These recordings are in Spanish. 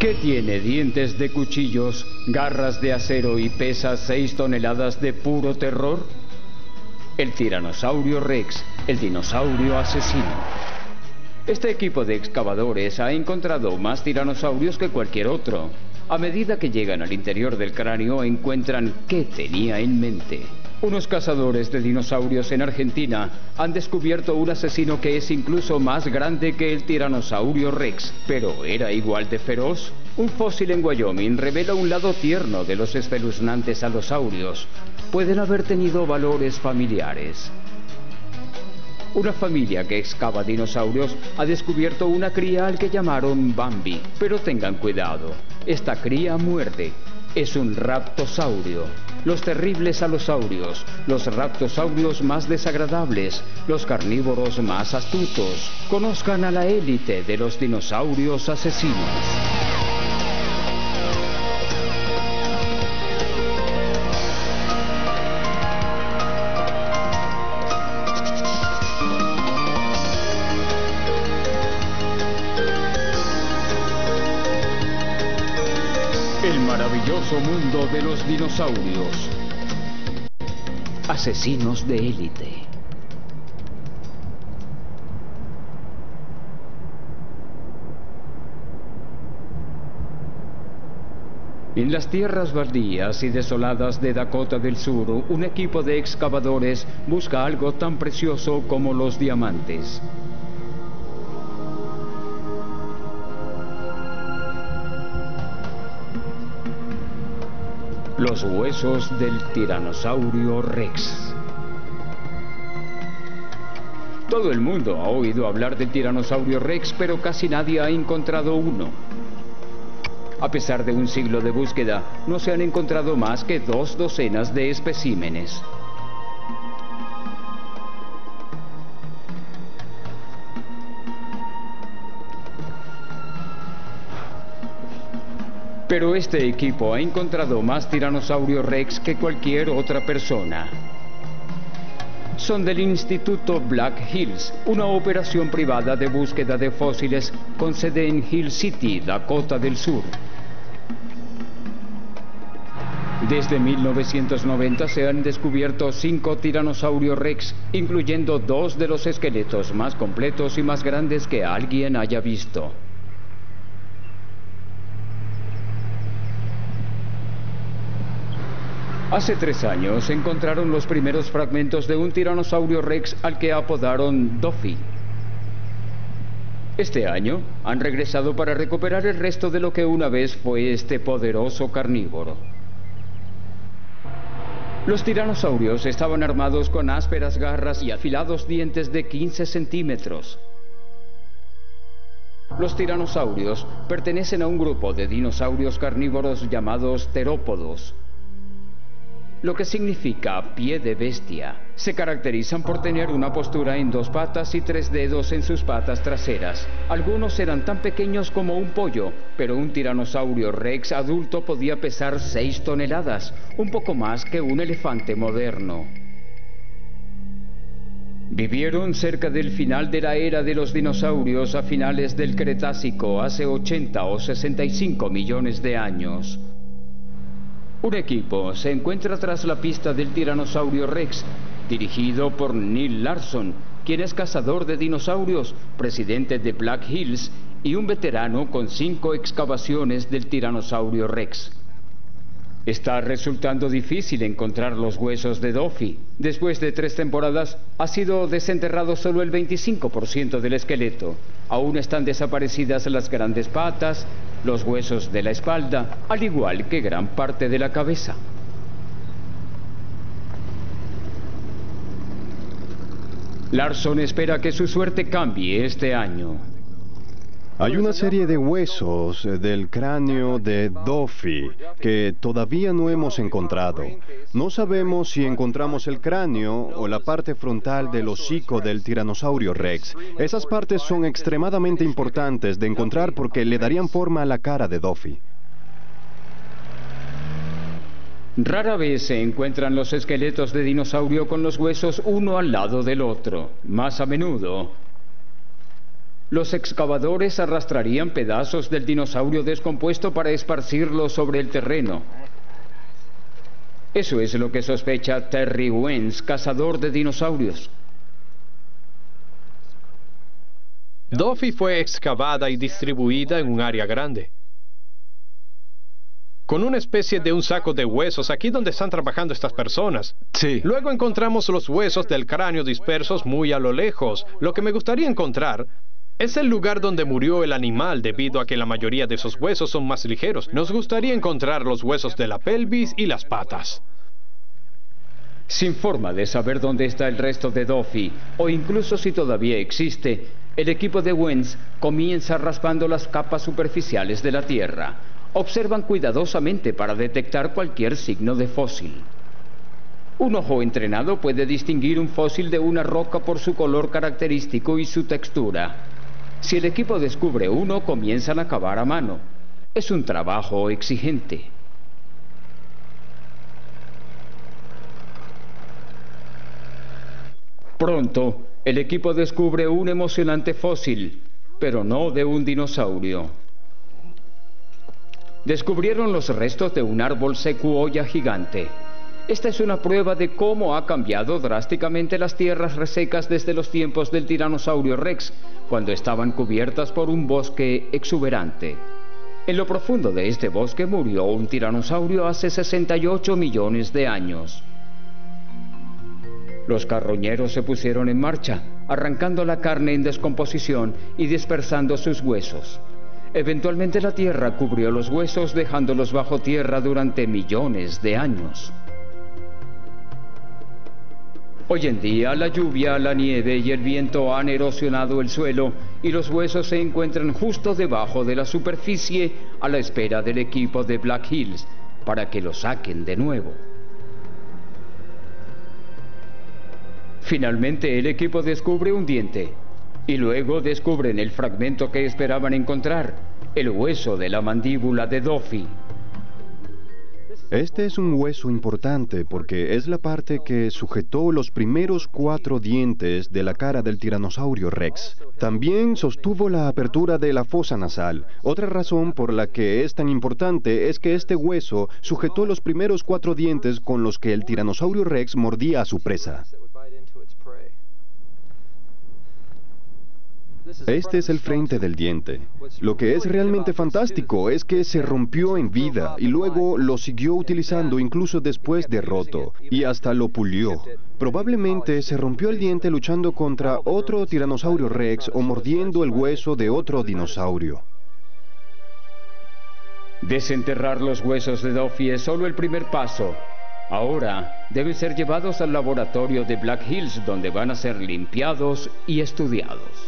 ¿Qué tiene dientes de cuchillos, garras de acero y pesa 6 toneladas de puro terror? El Tiranosaurio Rex, el dinosaurio asesino. Este equipo de excavadores ha encontrado más tiranosaurios que cualquier otro. A medida que llegan al interior del cráneo encuentran qué tenía en mente. Unos cazadores de dinosaurios en Argentina han descubierto un asesino que es incluso más grande que el Tiranosaurio Rex, pero ¿era igual de feroz? Un fósil en Wyoming revela un lado tierno de los espeluznantes alosaurios. Pueden haber tenido valores familiares. Una familia que excava dinosaurios ha descubierto una cría al que llamaron Bambi. Pero tengan cuidado, esta cría muerde. Es un raptosaurio. Los terribles alosaurios, los raptosaurios más desagradables, los carnívoros más astutos. Conozcan a la élite de los dinosaurios asesinos. El maravilloso mundo de los dinosaurios. Asesinos de élite. En las tierras baldías y desoladas de Dakota del Sur, un equipo de excavadores busca algo tan precioso como los diamantes. Los huesos del Tiranosaurio Rex. Todo el mundo ha oído hablar del Tiranosaurio Rex, pero casi nadie ha encontrado uno. A pesar de un siglo de búsqueda, no se han encontrado más que 2 docenas de especímenes. Pero este equipo ha encontrado más Tiranosaurio Rex que cualquier otra persona. Son del Instituto Black Hills, una operación privada de búsqueda de fósiles con sede en Hill City, Dakota del Sur. Desde 1990 se han descubierto 5 Tiranosaurio Rex, incluyendo 2 de los esqueletos más completos y más grandes que alguien haya visto. Hace 3 años encontraron los primeros fragmentos de un Tiranosaurio Rex al que apodaron Duffy. Este año han regresado para recuperar el resto de lo que una vez fue este poderoso carnívoro. Los tiranosaurios estaban armados con ásperas garras y afilados dientes de 15 centímetros. Los tiranosaurios pertenecen a un grupo de dinosaurios carnívoros llamados terópodos, lo que significa pie de bestia. Se caracterizan por tener una postura en 2 patas y 3 dedos en sus patas traseras. Algunos eran tan pequeños como un pollo, pero un Tiranosaurio Rex adulto podía pesar 6 toneladas, un poco más que un elefante moderno. Vivieron cerca del final de la era de los dinosaurios a finales del Cretácico, hace 80 o 65 millones de años. Un equipo se encuentra tras la pista del Tiranosaurio Rex, dirigido por Neil Larson, quien es cazador de dinosaurios, presidente de Black Hills y un veterano con 5 excavaciones del Tiranosaurio Rex. Está resultando difícil encontrar los huesos de Duffy. Después de 3 temporadas, ha sido desenterrado solo el 25% del esqueleto. Aún están desaparecidas las grandes patas, los huesos de la espalda, al igual que gran parte de la cabeza. Larson espera que su suerte cambie este año. Hay una serie de huesos del cráneo de Duffy que todavía no hemos encontrado. No sabemos si encontramos el cráneo o la parte frontal del hocico del Tiranosaurio Rex. Esas partes son extremadamente importantes de encontrar porque le darían forma a la cara de Duffy. Rara vez se encuentran los esqueletos de dinosaurio con los huesos uno al lado del otro. Más a menudo Los excavadores arrastrarían pedazos del dinosaurio descompuesto para esparcirlos sobre el terreno. Eso es lo que sospecha Terry Wentz, cazador de dinosaurios. Duffy fue excavada y distribuida en un área grande, con una especie de un saco de huesos aquí donde están trabajando estas personas. Sí. Luego encontramos los huesos del cráneo dispersos muy a lo lejos. Lo que me gustaría encontrar es el lugar donde murió el animal debido a que la mayoría de esos huesos son más ligeros. Nos gustaría encontrar los huesos de la pelvis y las patas. Sin forma de saber dónde está el resto de Duffy, o incluso si todavía existe, el equipo de Wentz comienza raspando las capas superficiales de la Tierra. Observan cuidadosamente para detectar cualquier signo de fósil. Un ojo entrenado puede distinguir un fósil de una roca por su color característico y su textura. Si el equipo descubre uno, comienzan a cavar a mano. Es un trabajo exigente. Pronto, el equipo descubre un emocionante fósil, pero no de un dinosaurio. Descubrieron los restos de un árbol secuoya gigante. Esta es una prueba de cómo ha cambiado drásticamente las tierras resecas desde los tiempos del tiranosaurio Rex, cuando estaban cubiertas por un bosque exuberante. En lo profundo de este bosque murió un tiranosaurio hace 68 millones de años. Los carroñeros se pusieron en marcha, arrancando la carne en descomposición y dispersando sus huesos. Eventualmente la tierra cubrió los huesos, dejándolos bajo tierra durante millones de años. Hoy en día, la lluvia, la nieve y el viento han erosionado el suelo y los huesos se encuentran justo debajo de la superficie a la espera del equipo de Black Hills para que los saquen de nuevo. Finalmente, el equipo descubre un diente y luego descubren el fragmento que esperaban encontrar, el hueso de la mandíbula de Duffy. Este es un hueso importante porque es la parte que sujetó los primeros 4 dientes de la cara del tiranosaurio Rex. También sostuvo la apertura de la fosa nasal. Otra razón por la que es tan importante es que este hueso sujetó los primeros 4 dientes con los que el tiranosaurio Rex mordía a su presa. Este es el frente del diente. Lo que es realmente fantástico es que se rompió en vida y luego lo siguió utilizando incluso después de roto y hasta lo pulió. Probablemente se rompió el diente luchando contra otro tiranosaurio Rex o mordiendo el hueso de otro dinosaurio. Desenterrar los huesos de Duffy es solo el primer paso. Ahora deben ser llevados al laboratorio de Black Hills, donde van a ser limpiados y estudiados.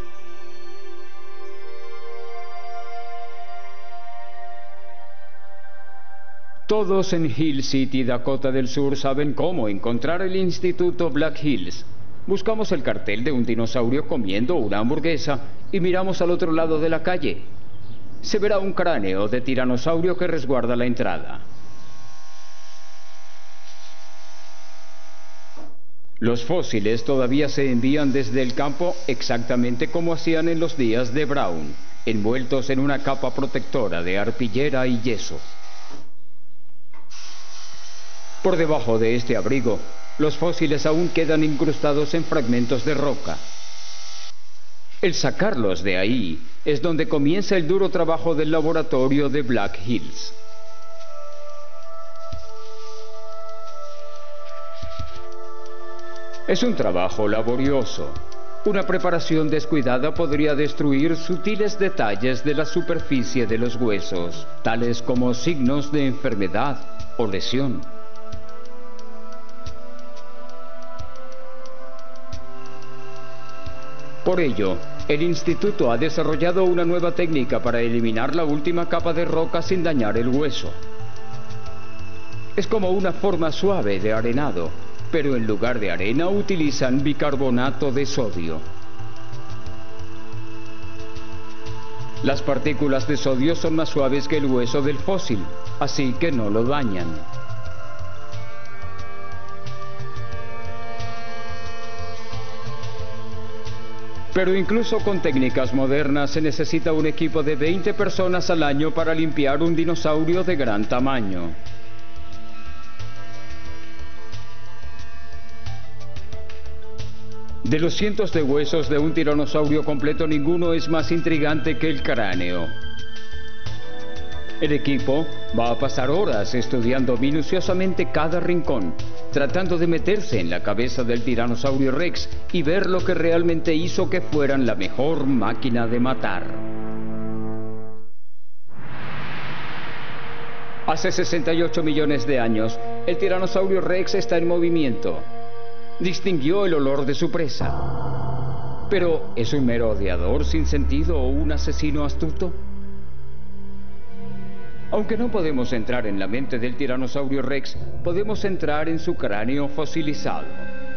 Todos en Hill City, Dakota del Sur, saben cómo encontrar el Instituto Black Hills. Buscamos el cartel de un dinosaurio comiendo una hamburguesa y miramos al otro lado de la calle. Se verá un cráneo de tiranosaurio que resguarda la entrada. Los fósiles todavía se envían desde el campo exactamente como hacían en los días de Brown, envueltos en una capa protectora de arpillera y yeso. Por debajo de este abrigo, los fósiles aún quedan incrustados en fragmentos de roca. El sacarlos de ahí es donde comienza el duro trabajo del laboratorio de Black Hills. Es un trabajo laborioso. Una preparación descuidada podría destruir sutiles detalles de la superficie de los huesos, tales como signos de enfermedad o lesión. Por ello, el instituto ha desarrollado una nueva técnica para eliminar la última capa de roca sin dañar el hueso. Es como una forma suave de arenado, pero en lugar de arena utilizan bicarbonato de sodio. Las partículas de sodio son más suaves que el hueso del fósil, así que no lo dañan. Pero incluso con técnicas modernas se necesita un equipo de 20 personas al año para limpiar un dinosaurio de gran tamaño. De los cientos de huesos de un tiranosaurio completo, ninguno es más intrigante que el cráneo. El equipo va a pasar horas estudiando minuciosamente cada rincón, tratando de meterse en la cabeza del tiranosaurio Rex y ver lo que realmente hizo que fueran la mejor máquina de matar. Hace 68 millones de años, el tiranosaurio Rex está en movimiento. Distinguió el olor de su presa. ¿Pero es un merodeador sin sentido o un asesino astuto? Aunque no podemos entrar en la mente del tiranosaurio Rex, podemos entrar en su cráneo fosilizado.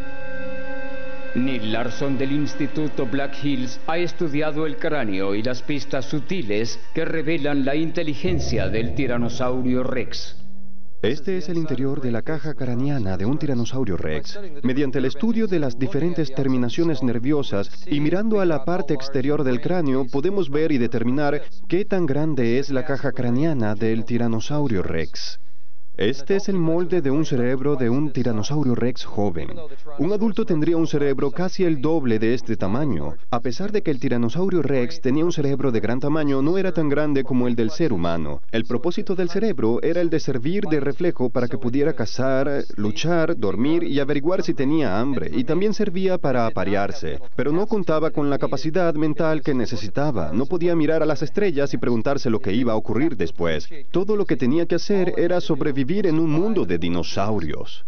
Neil Larson del Instituto Black Hills ha estudiado el cráneo y las pistas sutiles que revelan la inteligencia del tiranosaurio Rex. Este es el interior de la caja craneana de un tiranosaurio Rex. Mediante el estudio de las diferentes terminaciones nerviosas y mirando a la parte exterior del cráneo, podemos ver y determinar qué tan grande es la caja craneana del tiranosaurio Rex. Este es el molde de un cerebro de un tiranosaurio Rex joven. Un adulto tendría un cerebro casi el doble de este tamaño. A pesar de que el tiranosaurio Rex tenía un cerebro de gran tamaño, no era tan grande como el del ser humano. El propósito del cerebro era el de servir de reflejo para que pudiera cazar, luchar, dormir y averiguar si tenía hambre, y también servía para aparearse. Pero no contaba con la capacidad mental que necesitaba. No podía mirar a las estrellas y preguntarse lo que iba a ocurrir después. Todo lo que tenía que hacer era sobrevivir en un mundo de dinosaurios.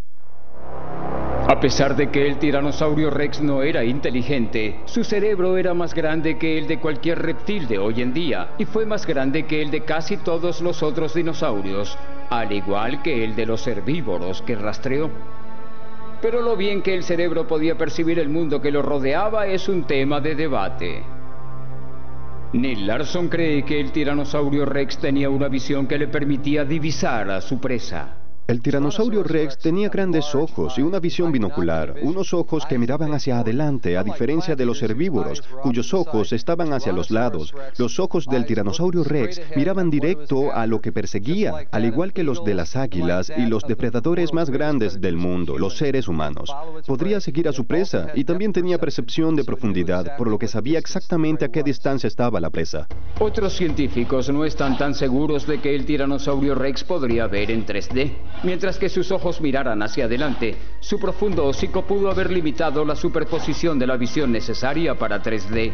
A pesar de que el tiranosaurio Rex no era inteligente, su cerebro era más grande que el de cualquier reptil de hoy en día, y fue más grande que el de casi todos los otros dinosaurios, al igual que el de los herbívoros que rastreó. Pero lo bien que el cerebro podía percibir el mundo que lo rodeaba es un tema de debate. Neil Larson cree que el tiranosaurio Rex tenía una visión que le permitía divisar a su presa. El tiranosaurio Rex tenía grandes ojos y una visión binocular, unos ojos que miraban hacia adelante, a diferencia de los herbívoros, cuyos ojos estaban hacia los lados. Los ojos del tiranosaurio Rex miraban directo a lo que perseguía, al igual que los de las águilas y los depredadores más grandes del mundo, los seres humanos. Podría seguir a su presa y también tenía percepción de profundidad, por lo que sabía exactamente a qué distancia estaba la presa. Otros científicos no están tan seguros de que el tiranosaurio Rex podría ver en 3D. Mientras que sus ojos miraran hacia adelante, su profundo hocico pudo haber limitado la superposición de la visión necesaria para 3D.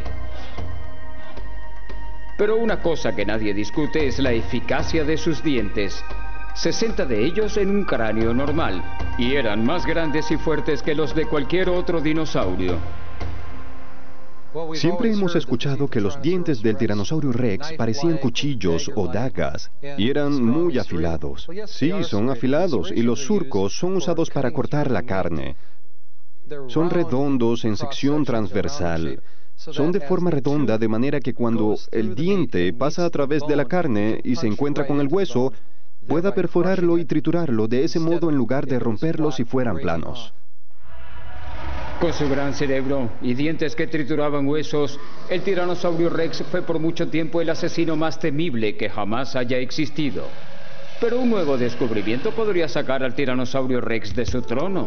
Pero una cosa que nadie discute es la eficacia de sus dientes. 60 de ellos en un cráneo normal, y eran más grandes y fuertes que los de cualquier otro dinosaurio. Siempre hemos escuchado que los dientes del tiranosaurio Rex parecían cuchillos o dagas y eran muy afilados. Sí, son afilados y los surcos son usados para cortar la carne. Son redondos en sección transversal. Son de forma redonda de manera que cuando el diente pasa a través de la carne y se encuentra con el hueso, pueda perforarlo y triturarlo de ese modo en lugar de romperlo si fueran planos. Con su gran cerebro y dientes que trituraban huesos, el tiranosaurio Rex fue por mucho tiempo el asesino más temible que jamás haya existido. Pero un nuevo descubrimiento podría sacar al tiranosaurio Rex de su trono.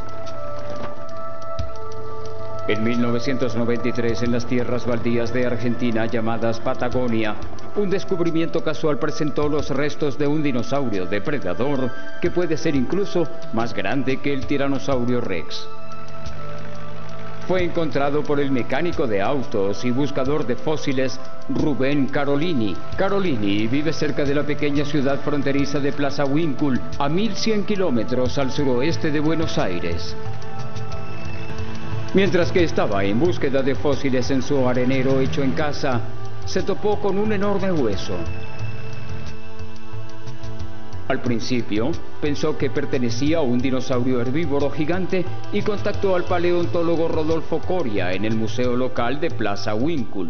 En 1993, en las tierras baldías de Argentina llamadas Patagonia, un descubrimiento casual presentó los restos de un dinosaurio depredador que puede ser incluso más grande que el tiranosaurio Rex. Fue encontrado por el mecánico de autos y buscador de fósiles Rubén Carolini. Carolini vive cerca de la pequeña ciudad fronteriza de Plaza Winkle, a 1100 kilómetros al suroeste de Buenos Aires. Mientras que estaba en búsqueda de fósiles en su arenero hecho en casa, se topó con un enorme hueso. Al principio, pensó que pertenecía a un dinosaurio herbívoro gigante y contactó al paleontólogo Rodolfo Coria en el museo local de Plaza Winkle.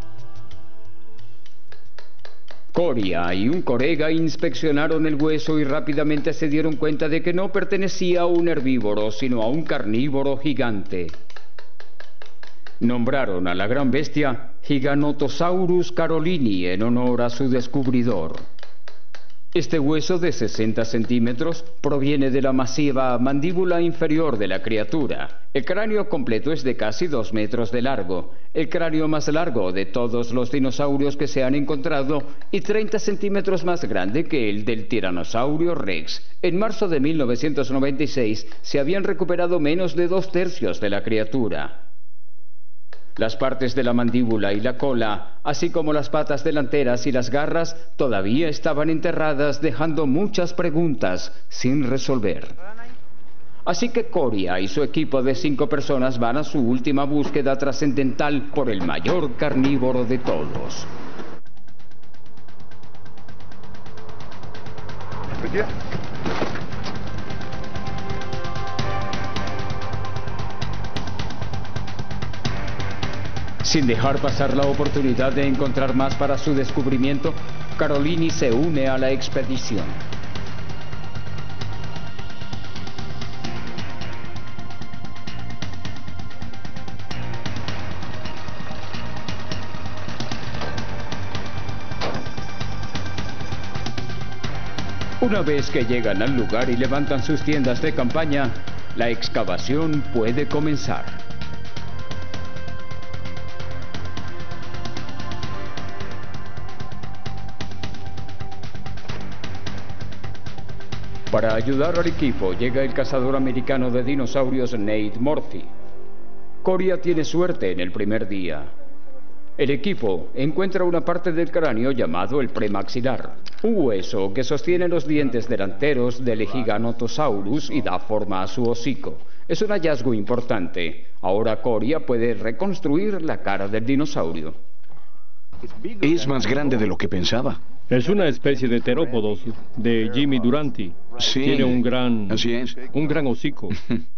Coria y un colega inspeccionaron el hueso y rápidamente se dieron cuenta de que no pertenecía a un herbívoro, sino a un carnívoro gigante. Nombraron a la gran bestia Giganotosaurus carolini en honor a su descubridor. Este hueso de 60 centímetros proviene de la masiva mandíbula inferior de la criatura. El cráneo completo es de casi 2 metros de largo, el cráneo más largo de todos los dinosaurios que se han encontrado y 30 centímetros más grande que el del Tiranosaurio Rex. En marzo de 1996 se habían recuperado menos de 2/3 de la criatura. Las partes de la mandíbula y la cola, así como las patas delanteras y las garras, todavía estaban enterradas, dejando muchas preguntas sin resolver. Así que Coria y su equipo de 5 personas van a su última búsqueda trascendental por el mayor carnívoro de todos. Sin dejar pasar la oportunidad de encontrar más para su descubrimiento, Carolini se une a la expedición. Una vez que llegan al lugar y levantan sus tiendas de campaña, la excavación puede comenzar. Para ayudar al equipo llega el cazador americano de dinosaurios Nate Murphy. Coria tiene suerte en el primer día. El equipo encuentra una parte del cráneo llamado el premaxilar, un hueso que sostiene los dientes delanteros del Giganotosaurus y da forma a su hocico. Es un hallazgo importante. Ahora Coria puede reconstruir la cara del dinosaurio. Es más grande de lo que pensaba. Es una especie de terópodos de Jimmy Durante. Sí, tiene un gran hocico.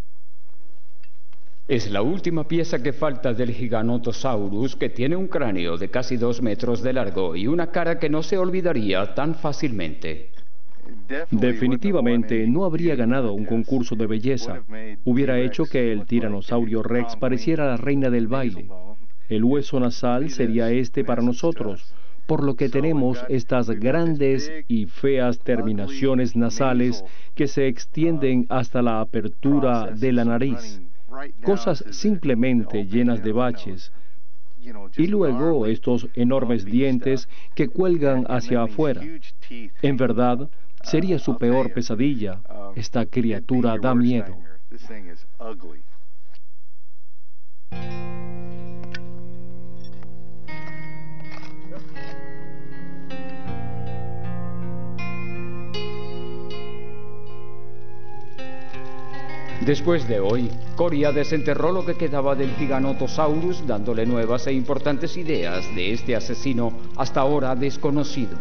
Es la última pieza que falta del Giganotosaurus, que tiene un cráneo de casi 2 metros de largo y una cara que no se olvidaría tan fácilmente. Definitivamente no habría ganado un concurso de belleza. Hubiera hecho que el Tiranosaurio Rex pareciera la reina del baile. El hueso nasal sería este para nosotros, por lo que tenemos estas grandes y feas terminaciones nasales que se extienden hasta la apertura de la nariz. Cosas simplemente llenas de baches. Y luego estos enormes dientes que cuelgan hacia afuera. En verdad, sería su peor pesadilla. Esta criatura da miedo. Después de hoy, Coria desenterró lo que quedaba del Giganotosaurus, dándole nuevas e importantes ideas de este asesino hasta ahora desconocido.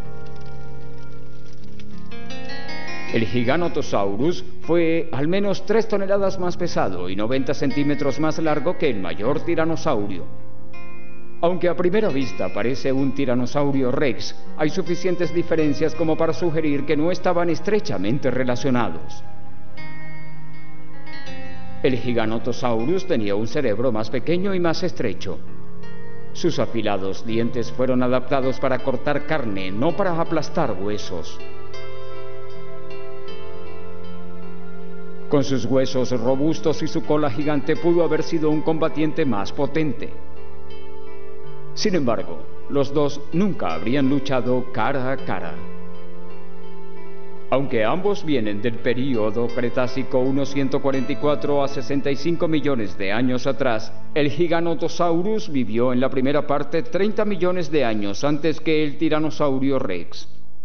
El Giganotosaurus fue al menos 3 toneladas más pesado y 90 centímetros más largo que el mayor tiranosaurio. Aunque a primera vista parece un Tiranosaurio Rex, hay suficientes diferencias como para sugerir que no estaban estrechamente relacionados. El Giganotosaurus tenía un cerebro más pequeño y más estrecho. Sus afilados dientes fueron adaptados para cortar carne, no para aplastar huesos. Con sus huesos robustos y su cola gigante pudo haber sido un combatiente más potente. Sin embargo, los dos nunca habrían luchado cara a cara. Aunque ambos vienen del período Cretácico unos 144 a 65 millones de años atrás, el Giganotosaurus vivió en la primera parte 30 millones de años antes que el Tiranosaurio Rex.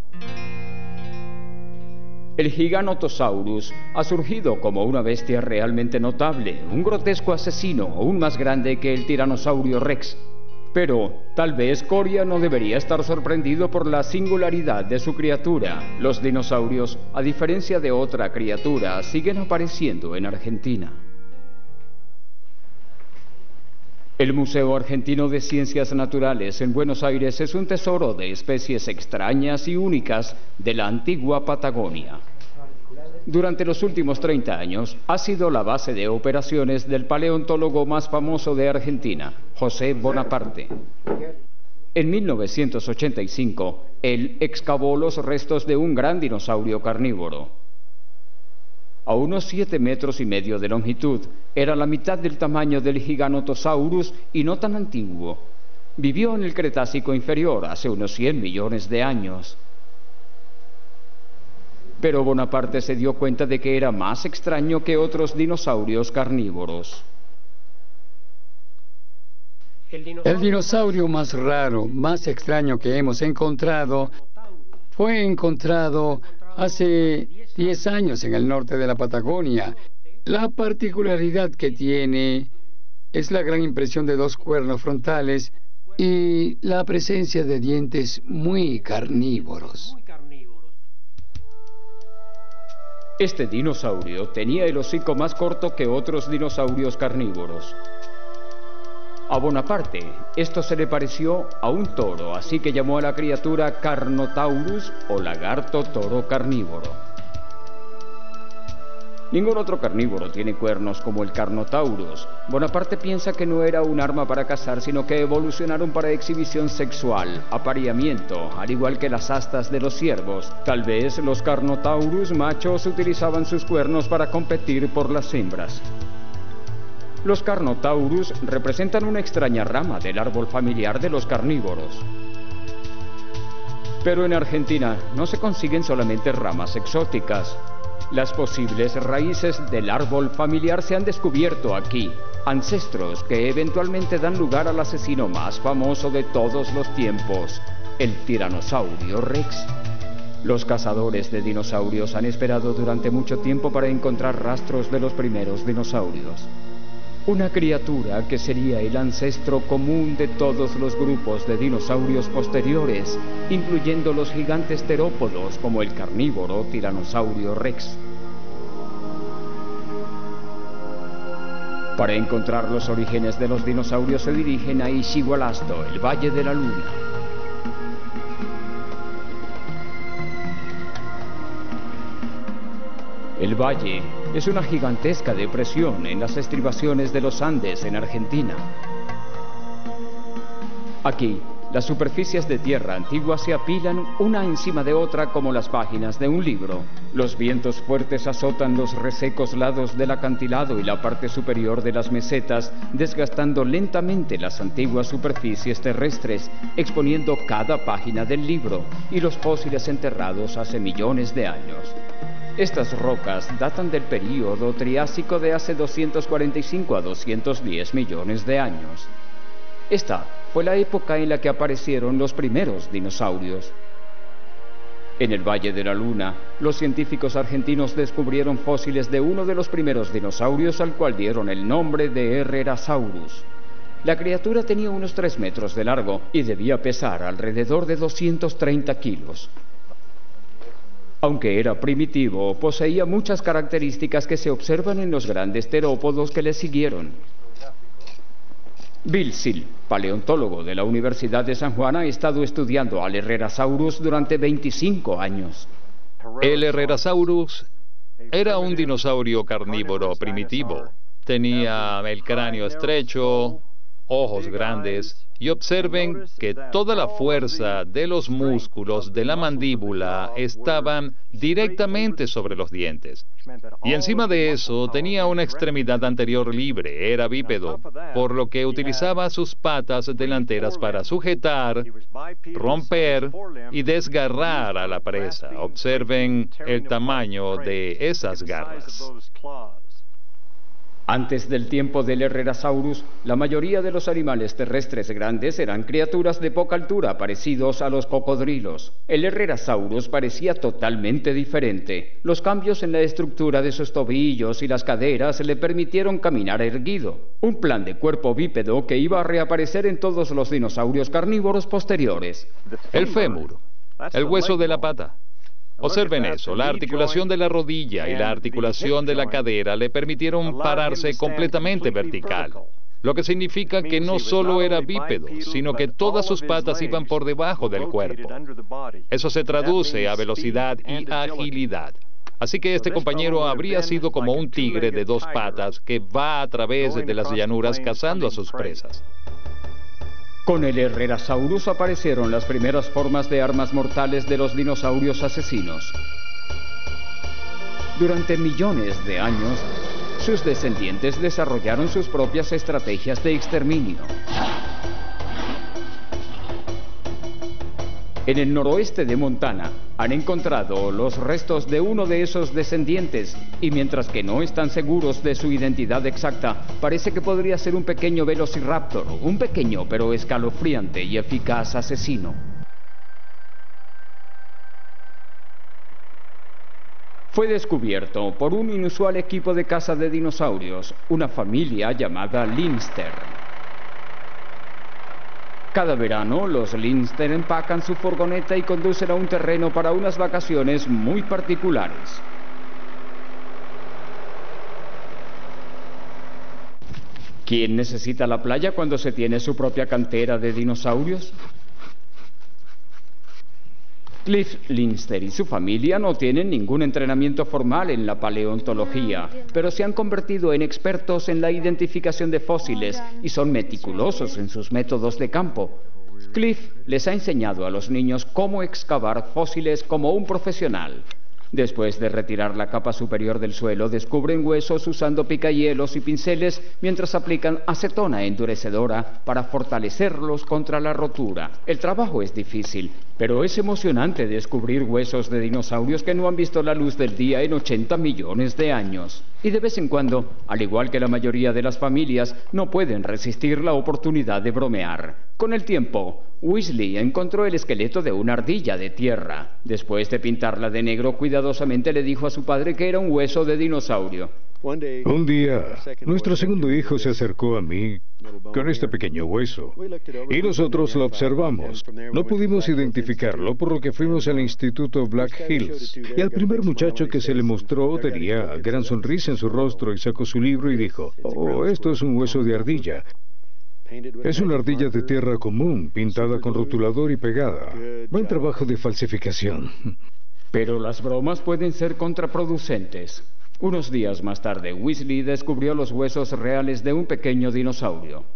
El Giganotosaurus ha surgido como una bestia realmente notable, un grotesco asesino aún más grande que el Tiranosaurio Rex. Pero tal vez Coria no debería estar sorprendido por la singularidad de su criatura. Los dinosaurios, a diferencia de otra criatura, siguen apareciendo en Argentina. El Museo Argentino de Ciencias Naturales en Buenos Aires es un tesoro de especies extrañas y únicas de la antigua Patagonia. Durante los últimos 30 años, ha sido la base de operaciones del paleontólogo más famoso de Argentina. José Bonaparte. En 1985, él excavó los restos de un gran dinosaurio carnívoro. A unos 7,5 metros de longitud, era la mitad del tamaño del Giganotosaurus y no tan antiguo. Vivió en el Cretácico inferior hace unos 100 millones de años. Pero Bonaparte se dio cuenta de que era más extraño que otros dinosaurios carnívoros. El dinosaurio más raro, más extraño que hemos encontrado, fue encontrado hace 10 años en el norte de la Patagonia. La particularidad que tiene es la gran impresión de 2 cuernos frontales y la presencia de dientes muy carnívoros. Este dinosaurio tenía el hocico más corto que otros dinosaurios carnívoros. A Bonaparte, esto se le pareció a un toro, así que llamó a la criatura Carnotaurus o lagarto toro carnívoro. Ningún otro carnívoro tiene cuernos como el Carnotaurus. Bonaparte piensa que no era un arma para cazar, sino que evolucionaron para exhibición sexual, apareamiento, al igual que las astas de los ciervos. Tal vez los Carnotaurus machos utilizaban sus cuernos para competir por las hembras. Los Carnotaurus representan una extraña rama del árbol familiar de los carnívoros. Pero en Argentina no se consiguen solamente ramas exóticas. Las posibles raíces del árbol familiar se han descubierto aquí, ancestros que eventualmente dan lugar al asesino más famoso de todos los tiempos, el Tiranosaurio Rex. Los cazadores de dinosaurios han esperado durante mucho tiempo para encontrar rastros de los primeros dinosaurios. Una criatura que sería el ancestro común de todos los grupos de dinosaurios posteriores, incluyendo los gigantes terópodos como el carnívoro Tiranosaurio Rex. Para encontrar los orígenes de los dinosaurios se dirigen a Ixigualasto, el Valle de la Luna. El valle es una gigantesca depresión en las estribaciones de los Andes en Argentina. Aquí, las superficies de tierra antigua se apilan una encima de otra como las páginas de un libro. Los vientos fuertes azotan los resecos lados del acantilado y la parte superior de las mesetas, desgastando lentamente las antiguas superficies terrestres, exponiendo cada página del libro y los fósiles enterrados hace millones de años. Estas rocas datan del período Triásico de hace 245 a 210 millones de años. Esta fue la época en la que aparecieron los primeros dinosaurios. En el Valle de la Luna, los científicos argentinos descubrieron fósiles de uno de los primeros dinosaurios al cual dieron el nombre de Herrerasaurus. La criatura tenía unos 3 metros de largo y debía pesar alrededor de 230 kilos. Aunque era primitivo, poseía muchas características que se observan en los grandes terópodos que le siguieron. Bill Sill, paleontólogo de la Universidad de San Juan, ha estado estudiando al Herrerasaurus durante 25 años. El Herrerasaurus era un dinosaurio carnívoro primitivo. Tenía el cráneo estrecho, ojos grandes, y observen que toda la fuerza de los músculos de la mandíbula estaban directamente sobre los dientes. Y encima de eso tenía una extremidad anterior libre, era bípedo, por lo que utilizaba sus patas delanteras para sujetar, romper y desgarrar a la presa. Observen el tamaño de esas garras. Antes del tiempo del Herrerasaurus, la mayoría de los animales terrestres grandes eran criaturas de poca altura, parecidos a los cocodrilos. El Herrerasaurus parecía totalmente diferente. Los cambios en la estructura de sus tobillos y las caderas le permitieron caminar erguido, un plan de cuerpo bípedo que iba a reaparecer en todos los dinosaurios carnívoros posteriores. El fémur, el hueso de la pata. Observen eso, la articulación de la rodilla y la articulación de la cadera le permitieron pararse completamente vertical, lo que significa que no solo era bípedo, sino que todas sus patas iban por debajo del cuerpo. Eso se traduce a velocidad y agilidad. Así que este compañero habría sido como un tigre de 2 patas que va a través de las llanuras cazando a sus presas. Con el Herrerasaurus aparecieron las primeras formas de armas mortales de los dinosaurios asesinos. Durante millones de años, sus descendientes desarrollaron sus propias estrategias de exterminio. En el noroeste de Montana han encontrado los restos de uno de esos descendientes y mientras que no están seguros de su identidad exacta, parece que podría ser un pequeño velociraptor, un pequeño pero escalofriante y eficaz asesino. Fue descubierto por un inusual equipo de caza de dinosaurios, una familia llamada Lindster. Cada verano, los Lindster empacan su furgoneta y conducen a un terreno para unas vacaciones muy particulares. ¿Quién necesita la playa cuando se tiene su propia cantera de dinosaurios? Cliff Lindster y su familia no tienen ningún entrenamiento formal en la paleontología, pero se han convertido en expertos en la identificación de fósiles y son meticulosos en sus métodos de campo. Cliff les ha enseñado a los niños cómo excavar fósiles como un profesional. Después de retirar la capa superior del suelo, descubren huesos usando picahielos y pinceles mientras aplican acetona endurecedora para fortalecerlos contra la rotura. El trabajo es difícil, pero es emocionante descubrir huesos de dinosaurios que no han visto la luz del día en 80 millones de años. Y de vez en cuando, al igual que la mayoría de las familias, no pueden resistir la oportunidad de bromear. Con el tiempo, Weasley encontró el esqueleto de una ardilla de tierra. Después de pintarla de negro, cuidadosamente le dijo a su padre que era un hueso de dinosaurio. Un día, nuestro segundo hijo se acercó a mí con este pequeño hueso y nosotros lo observamos. No pudimos identificarlo, por lo que fuimos al Instituto Black Hills. Y al primer muchacho que se le mostró tenía gran sonrisa en su rostro y sacó su libro y dijo, «Oh, esto es un hueso de ardilla. Es una ardilla de tierra común, pintada con rotulador y pegada. Buen trabajo de falsificación». Pero las bromas pueden ser contraproducentes. Unos días más tarde, Weasley descubrió los huesos reales de un pequeño dinosaurio.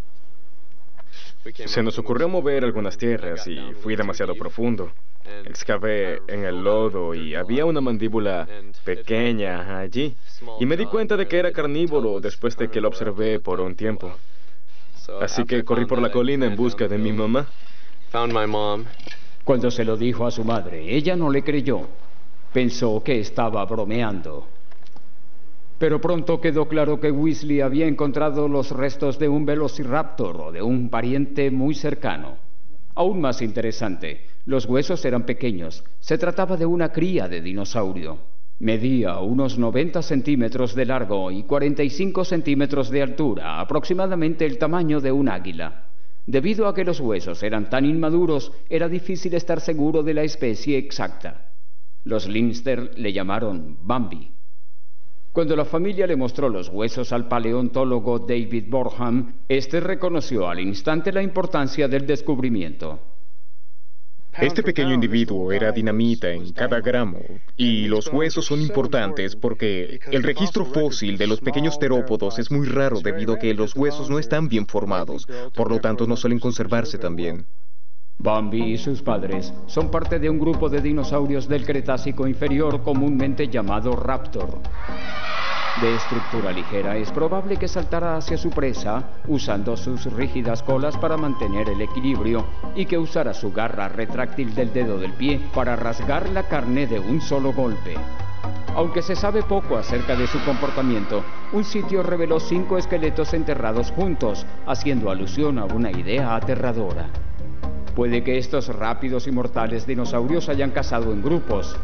Se nos ocurrió mover algunas tierras y fui demasiado profundo. Excavé en el lodo y había una mandíbula pequeña allí. Y me di cuenta de que era carnívoro después de que lo observé por un tiempo. Así que corrí por la colina en busca de mi mamá. Cuando se lo dijo a su madre, ella no le creyó. Pensó que estaba bromeando. Pero pronto quedó claro que Weasley había encontrado los restos de un velociraptor o de un pariente muy cercano. Aún más interesante, los huesos eran pequeños. Se trataba de una cría de dinosaurio. Medía unos 90 centímetros de largo y 45 centímetros de altura, aproximadamente el tamaño de un águila. Debido a que los huesos eran tan inmaduros, era difícil estar seguro de la especie exacta. Los Lindster le llamaron Bambi. Cuando la familia le mostró los huesos al paleontólogo David Borham, este reconoció al instante la importancia del descubrimiento. Este pequeño individuo era dinamita en cada gramo, y los huesos son importantes porque el registro fósil de los pequeños terópodos es muy raro debido a que los huesos no están bien formados, por lo tanto no suelen conservarse tan bien. Bambi y sus padres son parte de un grupo de dinosaurios del Cretácico inferior comúnmente llamado raptor. De estructura ligera, es probable que saltara hacia su presa usando sus rígidas colas para mantener el equilibrio y que usara su garra retráctil del dedo del pie para rasgar la carne de un solo golpe. Aunque se sabe poco acerca de su comportamiento, un sitio reveló 5 esqueletos enterrados juntos, haciendo alusión a una idea aterradora. Puede que estos rápidos y mortales dinosaurios hayan cazado en grupos.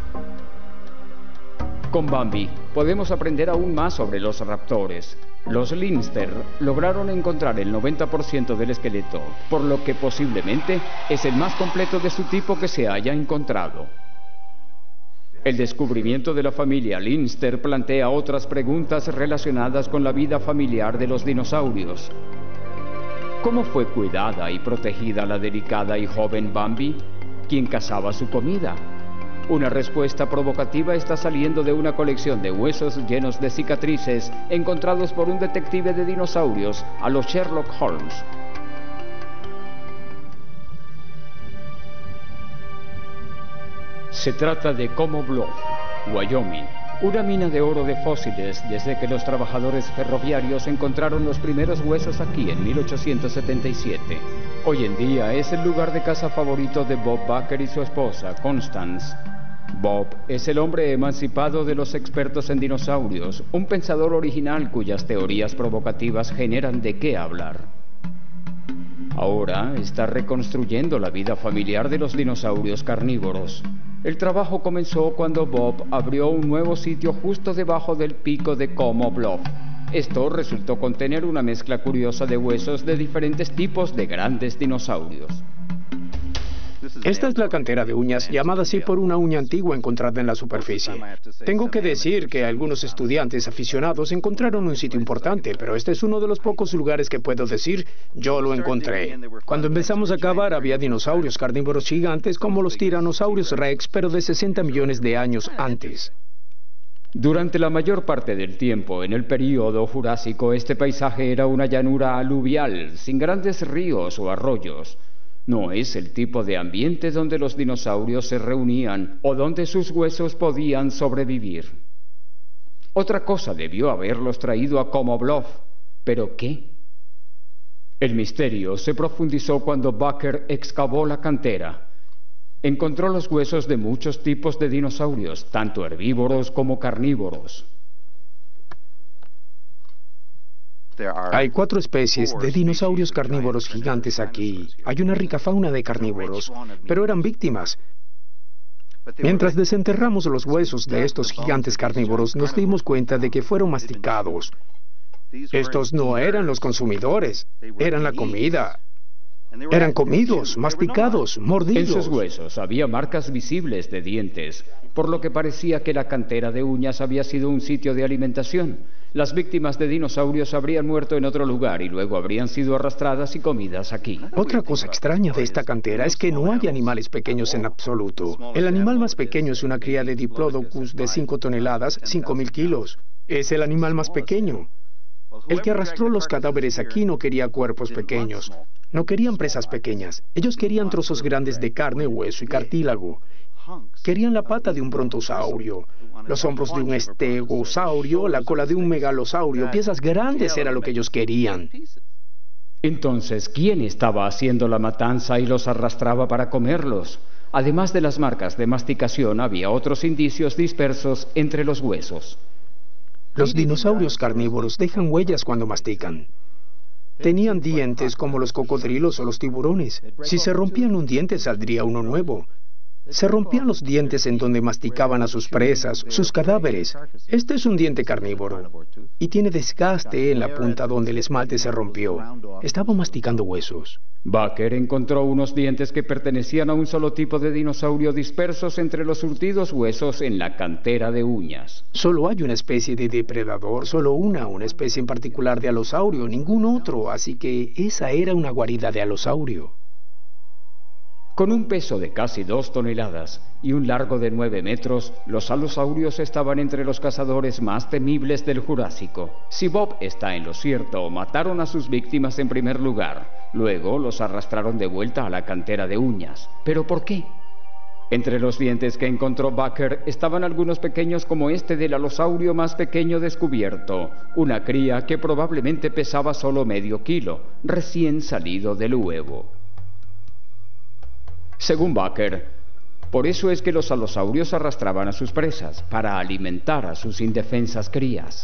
Con Bambi podemos aprender aún más sobre los raptores. Los Lindster lograron encontrar el 90% del esqueleto, por lo que posiblemente es el más completo de su tipo que se haya encontrado. El descubrimiento de la familia Lindster plantea otras preguntas relacionadas con la vida familiar de los dinosaurios. ¿Cómo fue cuidada y protegida la delicada y joven Bambi? ¿Quién cazaba su comida? Una respuesta provocativa está saliendo de una colección de huesos llenos de cicatrices encontrados por un detective de dinosaurios a los Sherlock Holmes. Se trata de Como Bluff, Wyoming, una mina de oro de fósiles desde que los trabajadores ferroviarios encontraron los primeros huesos aquí en 1877. Hoy en día es el lugar de caza favorito de Bob Baker y su esposa, Constance. Bob es el hombre emancipado de los expertos en dinosaurios, un pensador original cuyas teorías provocativas generan de qué hablar. Ahora está reconstruyendo la vida familiar de los dinosaurios carnívoros. El trabajo comenzó cuando Bob abrió un nuevo sitio justo debajo del pico de Como Bluff. Esto resultó contener una mezcla curiosa de huesos de diferentes tipos de grandes dinosaurios. Esta es la cantera de uñas, llamada así por una uña antigua encontrada en la superficie. Tengo que decir que algunos estudiantes aficionados encontraron un sitio importante, pero este es uno de los pocos lugares que puedo decir, yo lo encontré. Cuando empezamos a cavar había dinosaurios carnívoros gigantes como los tiranosaurios rex, pero de 60 millones de años antes. Durante la mayor parte del tiempo, en el período Jurásico, este paisaje era una llanura aluvial, sin grandes ríos o arroyos. No es el tipo de ambiente donde los dinosaurios se reunían o donde sus huesos podían sobrevivir. Otra cosa debió haberlos traído a Como Bluff, ¿pero qué? El misterio se profundizó cuando Baker excavó la cantera. Encontró los huesos de muchos tipos de dinosaurios, tanto herbívoros como carnívoros. Hay 4 especies de dinosaurios carnívoros gigantes aquí. Hay una rica fauna de carnívoros, pero eran víctimas. Mientras desenterramos los huesos de estos gigantes carnívoros, nos dimos cuenta de que fueron masticados. Estos no eran los consumidores, eran la comida. Eran comidos, masticados, mordidos. En sus huesos había marcas visibles de dientes, por lo que parecía que la cantera de uñas había sido un sitio de alimentación. Las víctimas de dinosaurios habrían muerto en otro lugar y luego habrían sido arrastradas y comidas aquí. Otra cosa extraña de esta cantera es que no hay animales pequeños en absoluto. El animal más pequeño es una cría de Diplodocus de 5 toneladas, 5.000 kilos. Es el animal más pequeño. El que arrastró los cadáveres aquí no quería cuerpos pequeños. No querían presas pequeñas. Ellos querían trozos grandes de carne, hueso y cartílago. Querían la pata de un brontosaurio, los hombros de un estegosaurio, la cola de un megalosaurio. Piezas grandes era lo que ellos querían. Entonces, ¿quién estaba haciendo la matanza y los arrastraba para comerlos? Además de las marcas de masticación, había otros indicios dispersos entre los huesos. Los dinosaurios carnívoros dejan huellas cuando mastican. Tenían dientes como los cocodrilos o los tiburones. Si se rompían un diente, saldría uno nuevo. Se rompían los dientes en donde masticaban a sus presas, sus cadáveres. Este es un diente carnívoro y tiene desgaste en la punta donde el esmalte se rompió. Estaba masticando huesos. Baker encontró unos dientes que pertenecían a un solo tipo de dinosaurio dispersos entre los surtidos huesos en la cantera de uñas. Solo hay una especie de depredador, solo una especie en particular de alosaurio, ningún otro, así que esa era una guarida de alosaurio. Con un peso de casi 2 toneladas y un largo de 9 metros, los alosaurios estaban entre los cazadores más temibles del Jurásico. Si Bob está en lo cierto, mataron a sus víctimas en primer lugar. Luego los arrastraron de vuelta a la cantera de uñas. ¿Pero por qué? Entre los dientes que encontró Baker estaban algunos pequeños como este del alosaurio más pequeño descubierto, una cría que probablemente pesaba solo medio kilo, recién salido del huevo. Según Baker, por eso es que los alosaurios arrastraban a sus presas, para alimentar a sus indefensas crías.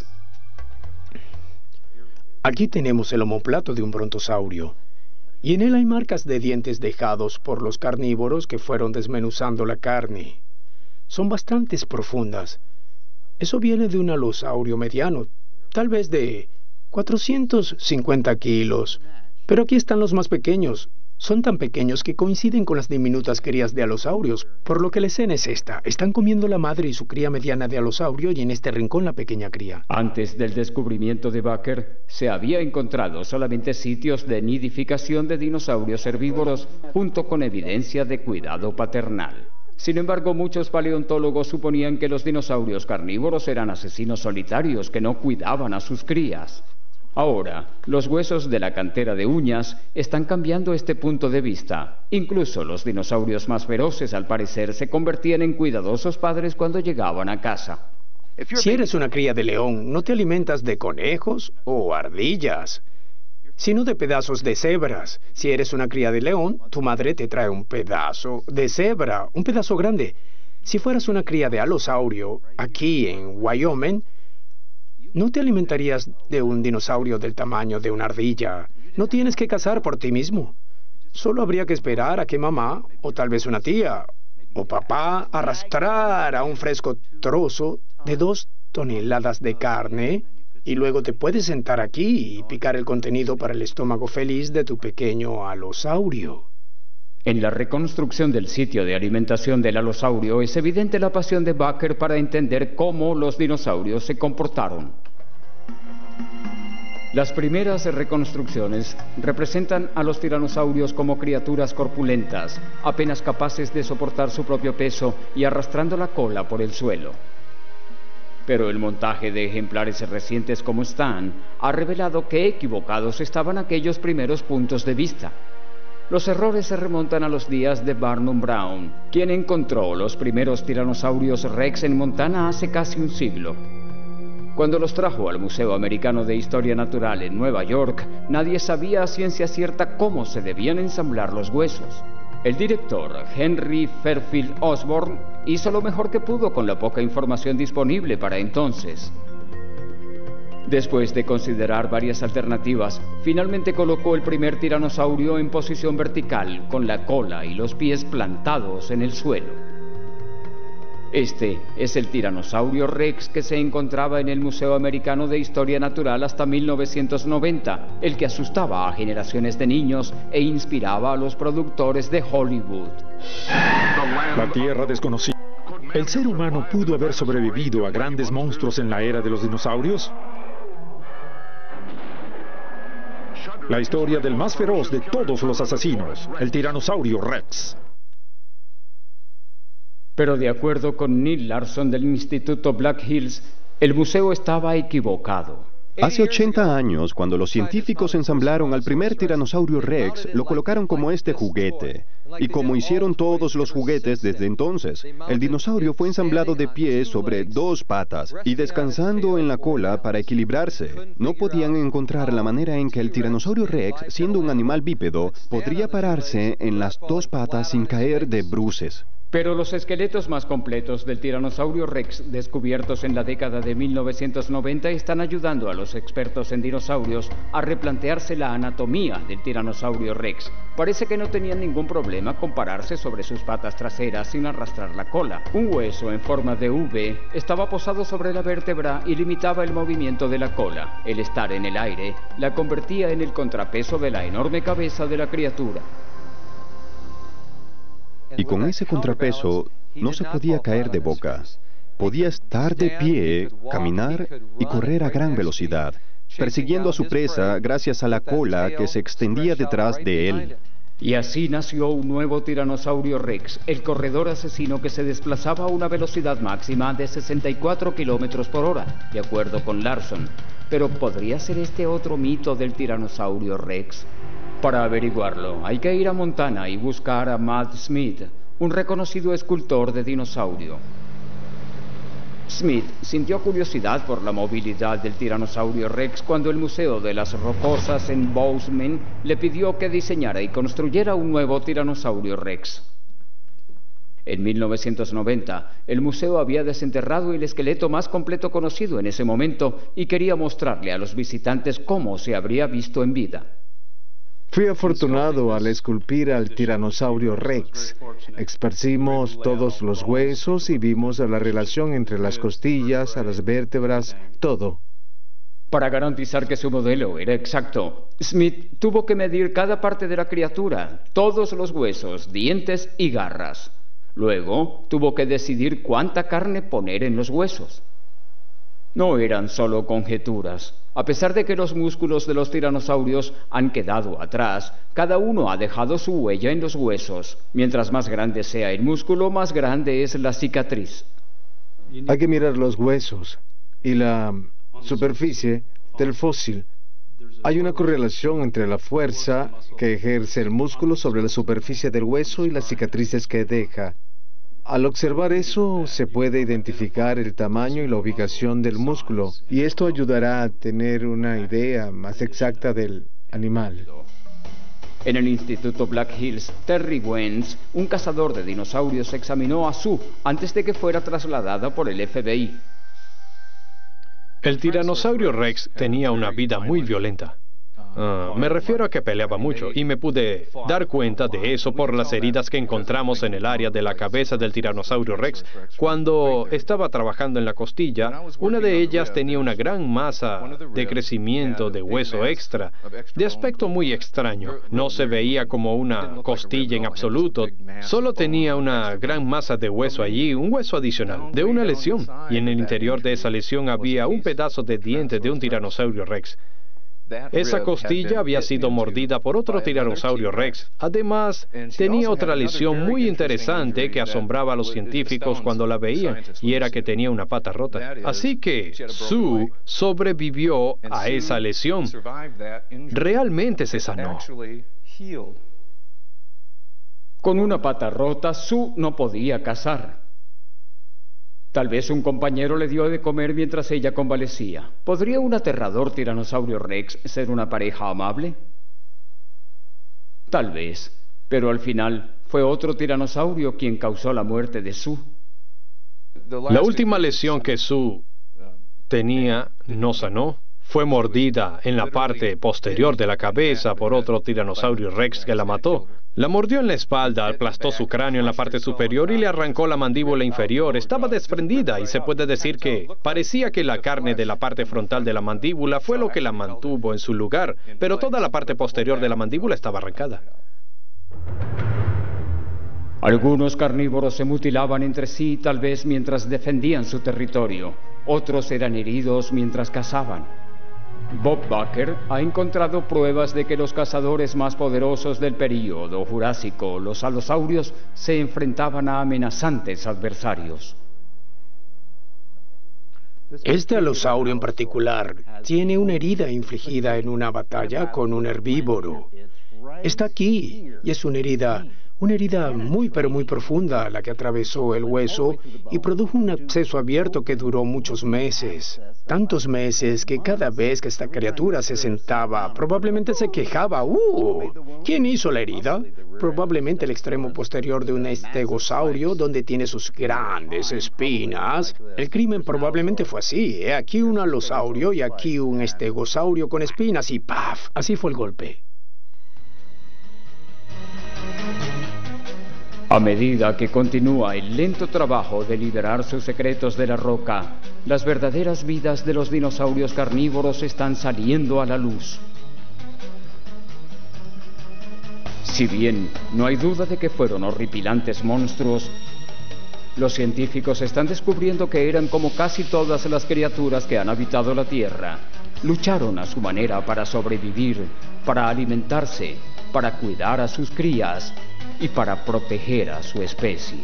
Aquí tenemos el omóplato de un brontosaurio, y en él hay marcas de dientes dejados por los carnívoros que fueron desmenuzando la carne. Son bastante profundas. Eso viene de un alosaurio mediano, tal vez de 450 kilos. Pero aquí están los más pequeños. Son tan pequeños que coinciden con las diminutas crías de alosaurios, por lo que la escena es esta. Están comiendo la madre y su cría mediana de alosaurio y en este rincón la pequeña cría. Antes del descubrimiento de Baker, se había encontrado solamente sitios de nidificación de dinosaurios herbívoros junto con evidencia de cuidado paternal. Sin embargo, muchos paleontólogos suponían que los dinosaurios carnívoros eran asesinos solitarios que no cuidaban a sus crías. Ahora, los huesos de la cantera de uñas están cambiando este punto de vista. Incluso los dinosaurios más feroces, al parecer, se convertían en cuidadosos padres cuando llegaban a casa. Si eres una cría de león, no te alimentas de conejos o ardillas, sino de pedazos de cebras. Si eres una cría de león, tu madre te trae un pedazo de cebra, un pedazo grande. Si fueras una cría de alosaurio, aquí en Wyoming, no te alimentarías de un dinosaurio del tamaño de una ardilla. No tienes que cazar por ti mismo. Solo habría que esperar a que mamá, o tal vez una tía, o papá arrastrara un fresco trozo de 2 toneladas de carne, y luego te puedes sentar aquí y picar el contenido para el estómago feliz de tu pequeño alosaurio. En la reconstrucción del sitio de alimentación del alosaurio es evidente la pasión de Bakker para entender cómo los dinosaurios se comportaron. Las primeras reconstrucciones representan a los tiranosaurios como criaturas corpulentas, apenas capaces de soportar su propio peso y arrastrando la cola por el suelo. Pero el montaje de ejemplares recientes como Stan ha revelado que equivocados estaban aquellos primeros puntos de vista. Los errores se remontan a los días de Barnum Brown, quien encontró los primeros tiranosaurios Rex en Montana hace casi un siglo. Cuando los trajo al Museo Americano de Historia Natural en Nueva York, nadie sabía a ciencia cierta cómo se debían ensamblar los huesos. El director Henry Fairfield Osborn hizo lo mejor que pudo con la poca información disponible para entonces. Después de considerar varias alternativas, finalmente colocó el primer tiranosaurio en posición vertical, con la cola y los pies plantados en el suelo. Este es el tiranosaurio Rex que se encontraba en el Museo Americano de Historia Natural hasta 1990, el que asustaba a generaciones de niños e inspiraba a los productores de Hollywood. La Tierra desconocida. ¿El ser humano pudo haber sobrevivido a grandes monstruos en la era de los dinosaurios? La historia del más feroz de todos los asesinos, el tiranosaurio Rex. Pero de acuerdo con Neil Larson del Instituto Black Hills, el museo estaba equivocado. Hace 80 años, cuando los científicos ensamblaron al primer tiranosaurio Rex, lo colocaron como este juguete. Y como hicieron todos los juguetes desde entonces, el dinosaurio fue ensamblado de pie sobre 2 patas y descansando en la cola para equilibrarse. No podían encontrar la manera en que el tiranosaurio Rex, siendo un animal bípedo, podría pararse en las 2 patas sin caer de bruces. Pero los esqueletos más completos del tiranosaurio Rex descubiertos en la década de 1990 están ayudando a los expertos en dinosaurios a replantearse la anatomía del tiranosaurio Rex. Parece que no tenían ningún problema con pararse sobre sus patas traseras sin arrastrar la cola. Un hueso en forma de V estaba posado sobre la vértebra y limitaba el movimiento de la cola. El estar en el aire la convertía en el contrapeso de la enorme cabeza de la criatura. Y con ese contrapeso no se podía caer de boca. Podía estar de pie, caminar y correr a gran velocidad, persiguiendo a su presa gracias a la cola que se extendía detrás de él. Y así nació un nuevo tiranosaurio Rex, el corredor asesino que se desplazaba a una velocidad máxima de 64 kilómetros por hora, de acuerdo con Larson. Pero ¿podría ser este otro mito del tiranosaurio Rex? Para averiguarlo, hay que ir a Montana y buscar a Matt Smith, un reconocido escultor de dinosaurio. Smith sintió curiosidad por la movilidad del tiranosaurio Rex cuando el Museo de las Rocosas en Bozeman le pidió que diseñara y construyera un nuevo tiranosaurio Rex. En 1990, el museo había desenterrado el esqueleto más completo conocido en ese momento y quería mostrarle a los visitantes cómo se habría visto en vida. Fui afortunado al esculpir al tiranosaurio Rex. Esparcimos todos los huesos y vimos la relación entre las costillas, a las vértebras, todo. Para garantizar que su modelo era exacto, Smith tuvo que medir cada parte de la criatura, todos los huesos, dientes y garras. Luego, tuvo que decidir cuánta carne poner en los huesos. No eran solo conjeturas. A pesar de que los músculos de los tiranosaurios han quedado atrás, cada uno ha dejado su huella en los huesos. Mientras más grande sea el músculo, más grande es la cicatriz. Hay que mirar los huesos y la superficie del fósil. Hay una correlación entre la fuerza que ejerce el músculo sobre la superficie del hueso y las cicatrices que deja. Al observar eso, se puede identificar el tamaño y la ubicación del músculo, y esto ayudará a tener una idea más exacta del animal. En el Instituto Black Hills, Terry Wentz, un cazador de dinosaurios, examinó a Sue antes de que fuera trasladada por el FBI. El tiranosaurio Rex tenía una vida muy violenta. Me refiero a que peleaba mucho, y me pude dar cuenta de eso por las heridas que encontramos en el área de la cabeza del tiranosaurio Rex. Cuando estaba trabajando en la costilla, una de ellas tenía una gran masa de crecimiento de hueso extra, de aspecto muy extraño. No se veía como una costilla en absoluto, solo tenía una gran masa de hueso allí, un hueso adicional, de una lesión, y en el interior de esa lesión había un pedazo de diente de un tiranosaurio Rex. Esa costilla había sido mordida por otro tiranosaurio Rex. Además, tenía otra lesión muy interesante que asombraba a los científicos cuando la veían, y era que tenía una pata rota. Así que Sue sobrevivió a esa lesión. Realmente se sanó. Con una pata rota, Sue no podía cazar. Tal vez un compañero le dio de comer mientras ella convalecía. ¿Podría un aterrador tiranosaurio Rex ser una pareja amable? Tal vez, pero al final fue otro tiranosaurio quien causó la muerte de Sue. La última lesión que Sue tenía no sanó. Fue mordida en la parte posterior de la cabeza por otro tiranosaurio Rex que la mató. La mordió en la espalda, aplastó su cráneo en la parte superior y le arrancó la mandíbula inferior. Estaba desprendida y se puede decir que parecía que la carne de la parte frontal de la mandíbula fue lo que la mantuvo en su lugar, pero toda la parte posterior de la mandíbula estaba arrancada. Algunos carnívoros se mutilaban entre sí, tal vez mientras defendían su territorio. Otros eran heridos mientras cazaban. Bob Baker ha encontrado pruebas de que los cazadores más poderosos del período Jurásico, los alosaurios, se enfrentaban a amenazantes adversarios. Este alosaurio en particular tiene una herida infligida en una batalla con un herbívoro. Está aquí y es una herida muy pero muy profunda la que atravesó el hueso y produjo un absceso abierto que duró muchos meses. Tantos meses que cada vez que esta criatura se sentaba, probablemente se quejaba. ¿Quién hizo la herida? Probablemente el extremo posterior de un estegosaurio donde tiene sus grandes espinas. El crimen probablemente fue así. Aquí un alosaurio y aquí un estegosaurio con espinas y ¡paf! Así fue el golpe. A medida que continúa el lento trabajo de liberar sus secretos de la roca, las verdaderas vidas de los dinosaurios carnívoros están saliendo a la luz. Si bien no hay duda de que fueron horripilantes monstruos, los científicos están descubriendo que eran como casi todas las criaturas que han habitado la Tierra. Lucharon a su manera para sobrevivir, para alimentarse, para cuidar a sus crías y para proteger a su especie.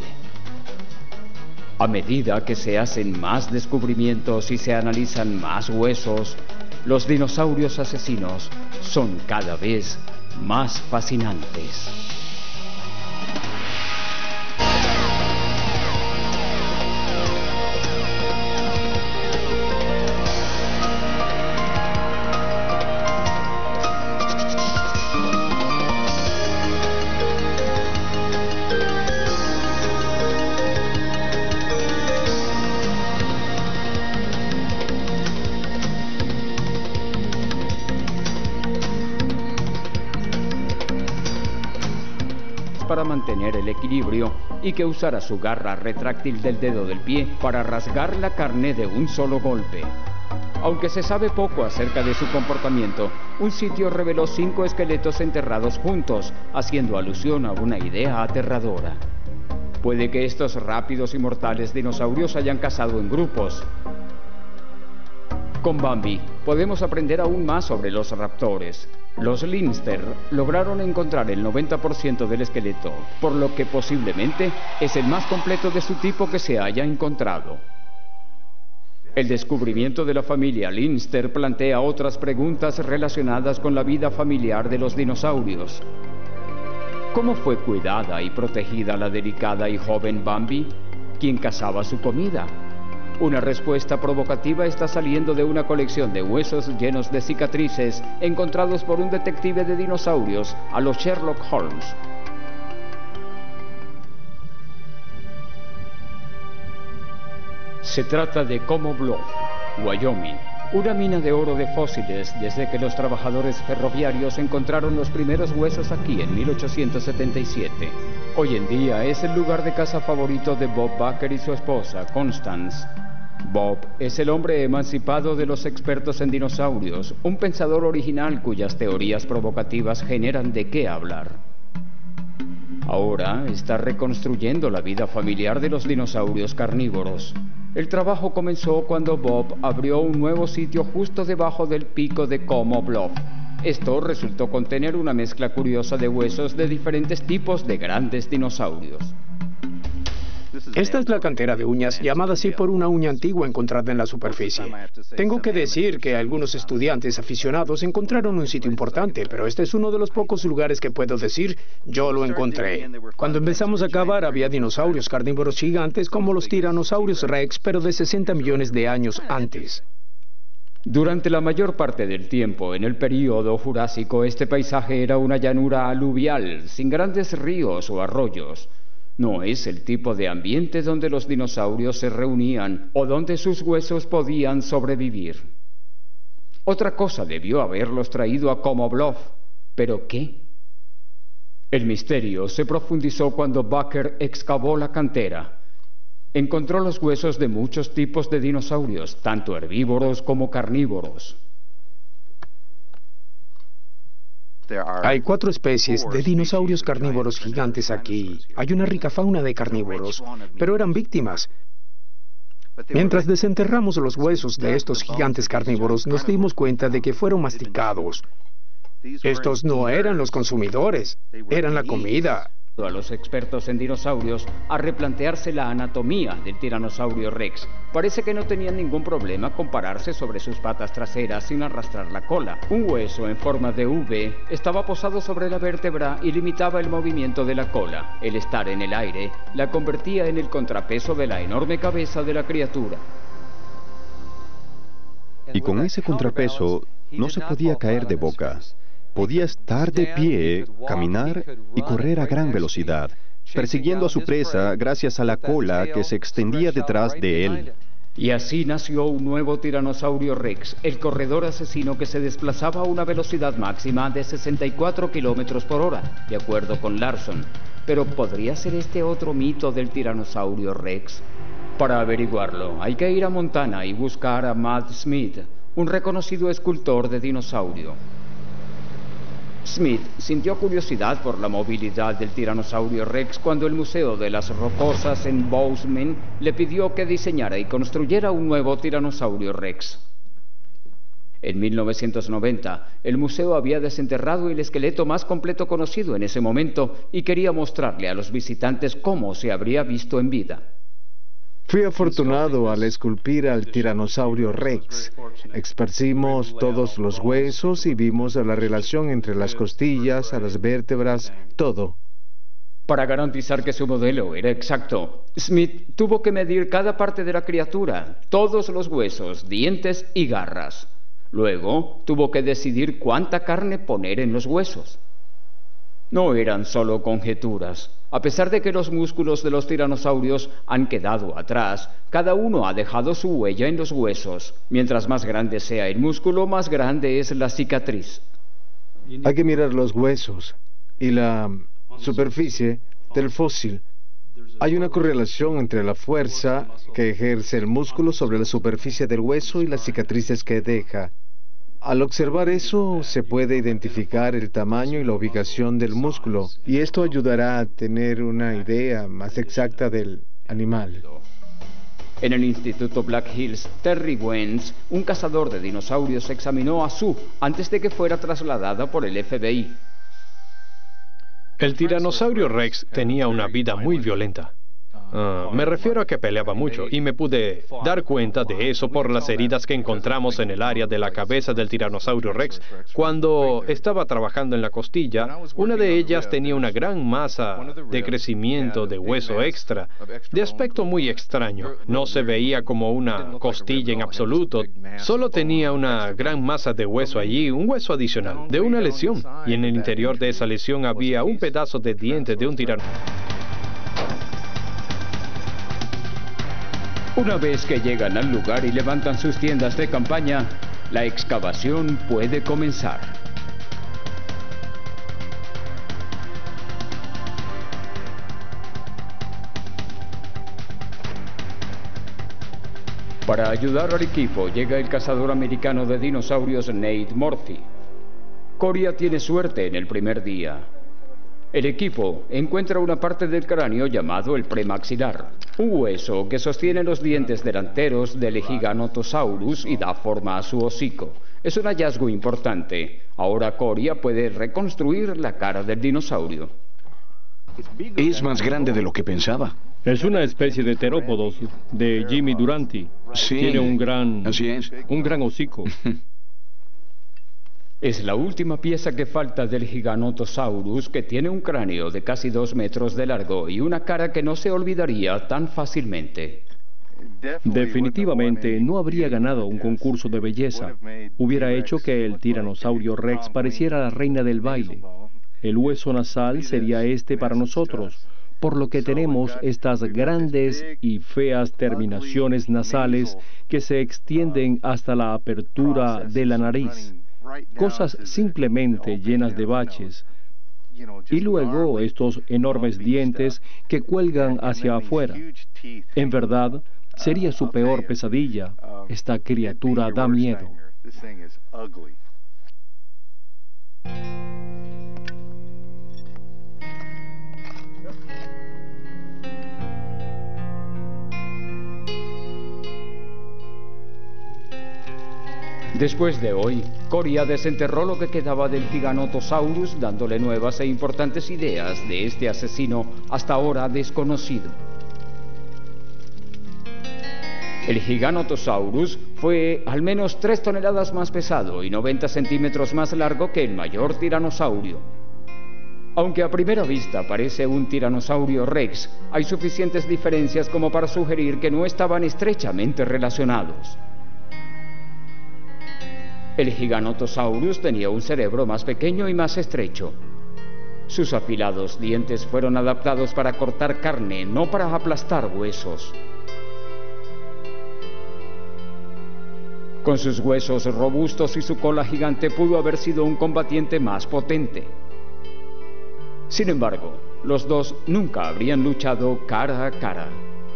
A medida que se hacen más descubrimientos y se analizan más huesos, los dinosaurios asesinos son cada vez más fascinantes. Para mantener el equilibrio y que usara su garra retráctil del dedo del pie para rasgar la carne de un solo golpe. Aunque se sabe poco acerca de su comportamiento, un sitio reveló 5 esqueletos enterrados juntos, haciendo alusión a una idea aterradora. Puede que estos rápidos y mortales dinosaurios hayan cazado en grupos. Con Bambi podemos aprender aún más sobre los raptores. Los Linster lograron encontrar el 90% del esqueleto, por lo que posiblemente es el más completo de su tipo que se haya encontrado. El descubrimiento de la familia Linster plantea otras preguntas relacionadas con la vida familiar de los dinosaurios. ¿Cómo fue cuidada y protegida la delicada y joven Bambi? ¿Quién cazaba su comida? Una respuesta provocativa está saliendo de una colección de huesos llenos de cicatrices encontrados por un detective de dinosaurios a los Sherlock Holmes. Se trata de Como Bluff, Wyoming, una mina de oro de fósiles desde que los trabajadores ferroviarios encontraron los primeros huesos aquí en 1877. Hoy en día es el lugar de caza favorito de Bob Baker y su esposa, Constance. Bob es el hombre emancipado de los expertos en dinosaurios, un pensador original cuyas teorías provocativas generan de qué hablar. Ahora está reconstruyendo la vida familiar de los dinosaurios carnívoros. El trabajo comenzó cuando Bob abrió un nuevo sitio justo debajo del pico de Como Bluff. Esto resultó contener una mezcla curiosa de huesos de diferentes tipos de grandes dinosaurios. Esta es la cantera de uñas, llamada así por una uña antigua encontrada en la superficie. Tengo que decir que algunos estudiantes aficionados encontraron un sitio importante, pero este es uno de los pocos lugares que puedo decir, yo lo encontré. Cuando empezamos a cavar había dinosaurios carnívoros gigantes como los tiranosaurios Rex, pero de 60 millones de años antes. Durante la mayor parte del tiempo, en el período Jurásico, este paisaje era una llanura aluvial, sin grandes ríos o arroyos. No es el tipo de ambiente donde los dinosaurios se reunían o donde sus huesos podían sobrevivir. Otra cosa debió haberlos traído a Como Bluff. ¿Pero qué? El misterio se profundizó cuando Baker excavó la cantera. Encontró los huesos de muchos tipos de dinosaurios, tanto herbívoros como carnívoros. Hay 4 especies de dinosaurios carnívoros gigantes aquí. Hay una rica fauna de carnívoros, pero eran víctimas. Mientras desenterramos los huesos de estos gigantes carnívoros, nos dimos cuenta de que fueron masticados. Estos no eran los consumidores, eran la comida. A los expertos en dinosaurios a replantearse la anatomía del tiranosaurio Rex. Parece que no tenían ningún problema con pararse sobre sus patas traseras sin arrastrar la cola. Un hueso en forma de V estaba posado sobre la vértebra y limitaba el movimiento de la cola. El estar en el aire la convertía en el contrapeso de la enorme cabeza de la criatura. Y con ese contrapeso no se podía caer de boca. Podía estar de pie, caminar y correr a gran velocidad, persiguiendo a su presa gracias a la cola que se extendía detrás de él. Y así nació un nuevo tiranosaurio Rex, el corredor asesino que se desplazaba a una velocidad máxima de 64 kilómetros por hora, de acuerdo con Larson. Pero ¿podría ser este otro mito del tiranosaurio Rex? Para averiguarlo, hay que ir a Montana y buscar a Matt Smith, un reconocido escultor de dinosaurio. Smith sintió curiosidad por la movilidad del tiranosaurio Rex cuando el Museo de las Rocosas en Bozeman le pidió que diseñara y construyera un nuevo tiranosaurio Rex. En 1990, el museo había desenterrado el esqueleto más completo conocido en ese momento y quería mostrarle a los visitantes cómo se habría visto en vida. Fui afortunado al esculpir al tiranosaurio Rex. Esparcimos todos los huesos y vimos la relación entre las costillas, a las vértebras, todo. Para garantizar que su modelo era exacto, Smith tuvo que medir cada parte de la criatura, todos los huesos, dientes y garras. Luego tuvo que decidir cuánta carne poner en los huesos. No eran solo conjeturas. A pesar de que los músculos de los tiranosaurios han quedado atrás, cada uno ha dejado su huella en los huesos. Mientras más grande sea el músculo, más grande es la cicatriz. Hay que mirar los huesos y la superficie del fósil. Hay una correlación entre la fuerza que ejerce el músculo sobre la superficie del hueso y las cicatrices que deja. Al observar eso, se puede identificar el tamaño y la ubicación del músculo, y esto ayudará a tener una idea más exacta del animal. En el Instituto Black Hills, Terry Wentz, un cazador de dinosaurios, examinó a Sue antes de que fuera trasladada por el FBI. El tiranosaurio Rex tenía una vida muy violenta. Me refiero a que peleaba mucho y me pude dar cuenta de eso por las heridas que encontramos en el área de la cabeza del tiranosaurio Rex. Cuando estaba trabajando en la costilla, una de ellas tenía una gran masa de crecimiento de hueso extra, de aspecto muy extraño. No se veía como una costilla en absoluto, solo tenía una gran masa de hueso allí, un hueso adicional, de una lesión, y en el interior de esa lesión había un pedazo de diente de un tiranosaurio. Una vez que llegan al lugar y levantan sus tiendas de campaña, la excavación puede comenzar. Para ayudar al equipo llega el cazador americano de dinosaurios Nate Murphy. Coria tiene suerte en el primer día. El equipo encuentra una parte del cráneo llamado el premaxilar, un hueso que sostiene los dientes delanteros del Giganotosaurus y da forma a su hocico. Es un hallazgo importante. Ahora Coria puede reconstruir la cara del dinosaurio. Es más grande de lo que pensaba. Es una especie de terópodos de Jimmy Durante. Sí, tiene un gran hocico. Es la última pieza que falta del Giganotosaurus, que tiene un cráneo de casi 2 metros de largo y una cara que no se olvidaría tan fácilmente. Definitivamente no habría ganado un concurso de belleza. Hubiera hecho que el tiranosaurio Rex pareciera la reina del baile. El hueso nasal sería este para nosotros, por lo que tenemos estas grandes y feas terminaciones nasales que se extienden hasta la apertura de la nariz. Cosas simplemente llenas de baches. Y luego estos enormes dientes que cuelgan hacia afuera. En verdad, sería su peor pesadilla. Esta criatura da miedo. Después de hoy, Coria desenterró lo que quedaba del Giganotosaurus, dándole nuevas e importantes ideas de este asesino hasta ahora desconocido. El Giganotosaurus fue al menos 3 toneladas más pesado y 90 centímetros más largo que el mayor tiranosaurio. Aunque a primera vista parece un tiranosaurio Rex, hay suficientes diferencias como para sugerir que no estaban estrechamente relacionados. El Giganotosaurus tenía un cerebro más pequeño y más estrecho. Sus afilados dientes fueron adaptados para cortar carne, no para aplastar huesos. Con sus huesos robustos y su cola gigante pudo haber sido un combatiente más potente. Sin embargo, los dos nunca habrían luchado cara a cara.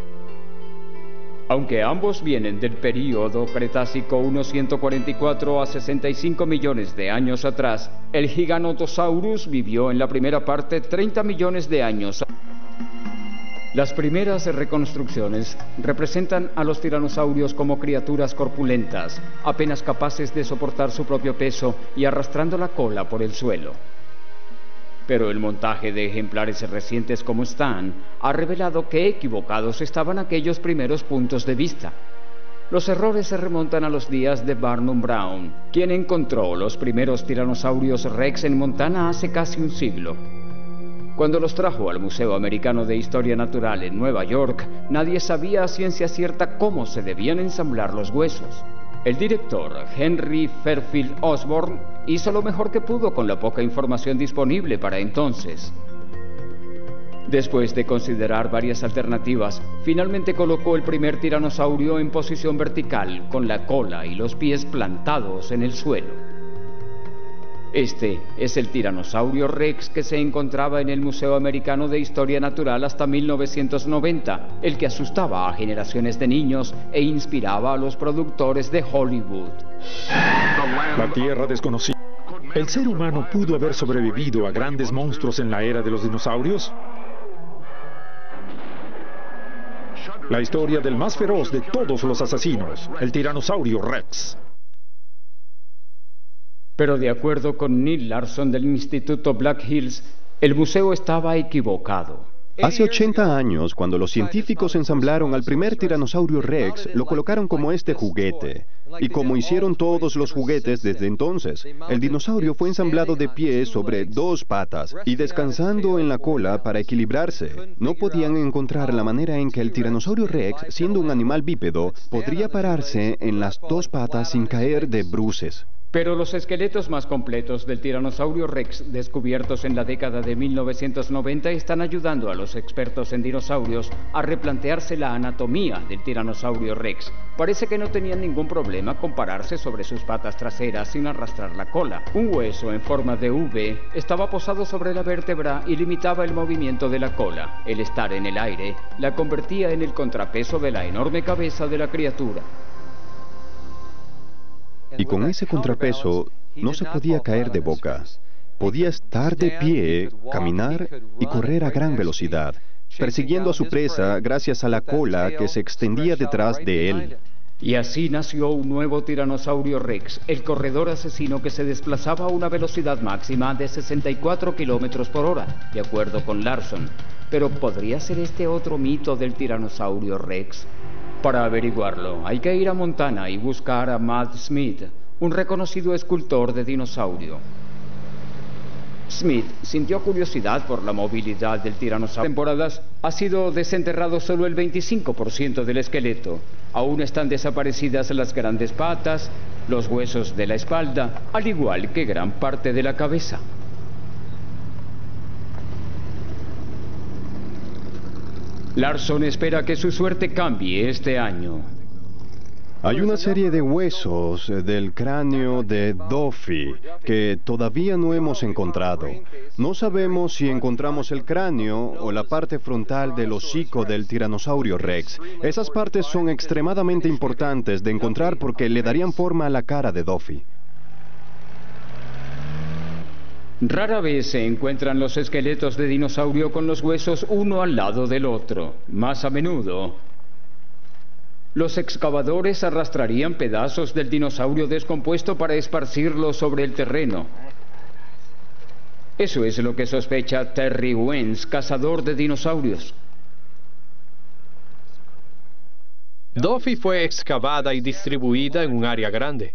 Aunque ambos vienen del período Cretácico, unos 144 a 65 millones de años atrás, el Giganotosaurus vivió en la primera parte 30 millones de años. Las primeras reconstrucciones representan a los tiranosaurios como criaturas corpulentas, apenas capaces de soportar su propio peso y arrastrando la cola por el suelo. Pero el montaje de ejemplares recientes como Stan ha revelado que equivocados estaban aquellos primeros puntos de vista. Los errores se remontan a los días de Barnum Brown, quien encontró los primeros tiranosaurios Rex en Montana hace casi un siglo. Cuando los trajo al Museo Americano de Historia Natural en Nueva York, nadie sabía a ciencia cierta cómo se debían ensamblar los huesos. El director Henry Fairfield Osborn hizo lo mejor que pudo con la poca información disponible para entonces. Después de considerar varias alternativas, finalmente colocó el primer tiranosaurio en posición vertical, con la cola y los pies plantados en el suelo. Este es el tiranosaurio Rex que se encontraba en el Museo Americano de Historia Natural hasta 1990, el que asustaba a generaciones de niños e inspiraba a los productores de Hollywood. La Tierra desconocida. ¿El ser humano pudo haber sobrevivido a grandes monstruos en la era de los dinosaurios? La historia del más feroz de todos los asesinos, el tiranosaurio Rex. Pero de acuerdo con Neil Larson del Instituto Black Hills, el museo estaba equivocado. Hace 80 años, cuando los científicos ensamblaron al primer tiranosaurio Rex, lo colocaron como este juguete. Y como hicieron todos los juguetes desde entonces, el dinosaurio fue ensamblado de pie sobre 2 patas y descansando en la cola para equilibrarse. No podían encontrar la manera en que el tiranosaurio Rex, siendo un animal bípedo, podría pararse en las 2 patas sin caer de bruces. Pero los esqueletos más completos del tiranosaurio Rex descubiertos en la década de 1990 están ayudando a los expertos en dinosaurios a replantearse la anatomía del tiranosaurio Rex. Parece que no tenían ningún problema con pararse sobre sus patas traseras sin arrastrar la cola. Un hueso en forma de V estaba posado sobre la vértebra y limitaba el movimiento de la cola. El estar en el aire la convertía en el contrapeso de la enorme cabeza de la criatura. Y con ese contrapeso no se podía caer de boca. Podía estar de pie, caminar y correr a gran velocidad, persiguiendo a su presa gracias a la cola que se extendía detrás de él. Y así nació un nuevo tiranosaurio Rex, el corredor asesino que se desplazaba a una velocidad máxima de 64 kilómetros por hora, de acuerdo con Larson. Pero ¿podría ser este otro mito del tiranosaurio Rex? Para averiguarlo, hay que ir a Montana y buscar a Matt Smith, un reconocido escultor de dinosaurio. Smith sintió curiosidad por la movilidad del tiranosaurio. En temporadas ha sido desenterrado solo el 25% del esqueleto. Aún están desaparecidas las grandes patas, los huesos de la espalda, al igual que gran parte de la cabeza. Larson espera que su suerte cambie este año. Hay una serie de huesos del cráneo de Duffy que todavía no hemos encontrado. No sabemos si encontramos el cráneo o la parte frontal del hocico del tiranosaurio Rex. Esas partes son extremadamente importantes de encontrar porque le darían forma a la cara de Duffy. Rara vez se encuentran los esqueletos de dinosaurio con los huesos uno al lado del otro. Más a menudo, los excavadores arrastrarían pedazos del dinosaurio descompuesto para esparcirlos sobre el terreno. Eso es lo que sospecha Terry Wentz, cazador de dinosaurios. Duffy fue excavada y distribuida en un área grande,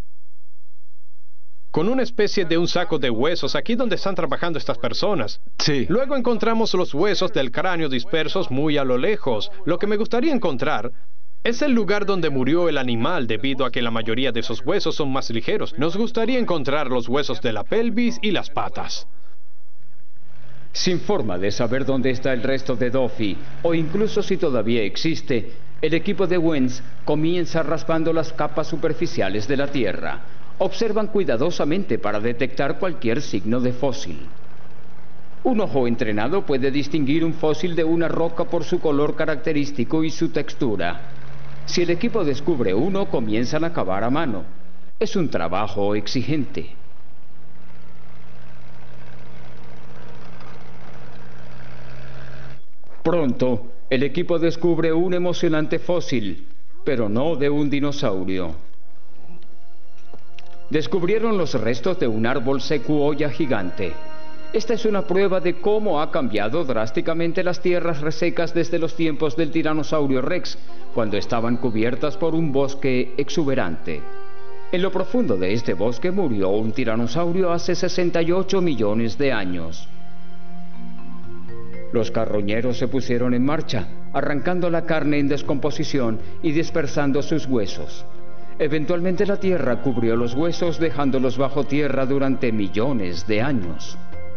con una especie de un saco de huesos aquí donde están trabajando estas personas. Sí. Luego encontramos los huesos del cráneo dispersos muy a lo lejos. Lo que me gustaría encontrar es el lugar donde murió el animal debido a que la mayoría de esos huesos son más ligeros. Nos gustaría encontrar los huesos de la pelvis y las patas. Sin forma de saber dónde está el resto de Duffy, o incluso si todavía existe, el equipo de Wentz comienza raspando las capas superficiales de la tierra. Observan cuidadosamente para detectar cualquier signo de fósil. Un ojo entrenado puede distinguir un fósil de una roca por su color característico y su textura. Si el equipo descubre uno, comienzan a cavar a mano. Es un trabajo exigente. Pronto, el equipo descubre un emocionante fósil, pero no de un dinosaurio. Descubrieron los restos de un árbol secuoya gigante. Esta es una prueba de cómo ha cambiado drásticamente las tierras resecas desde los tiempos del tiranosaurio Rex, cuando estaban cubiertas por un bosque exuberante. En lo profundo de este bosque murió un tiranosaurio hace 68 millones de años. Los carroñeros se pusieron en marcha, arrancando la carne en descomposición y dispersando sus huesos. Eventualmente la tierra cubrió los huesos, dejándolos bajo tierra durante millones de años.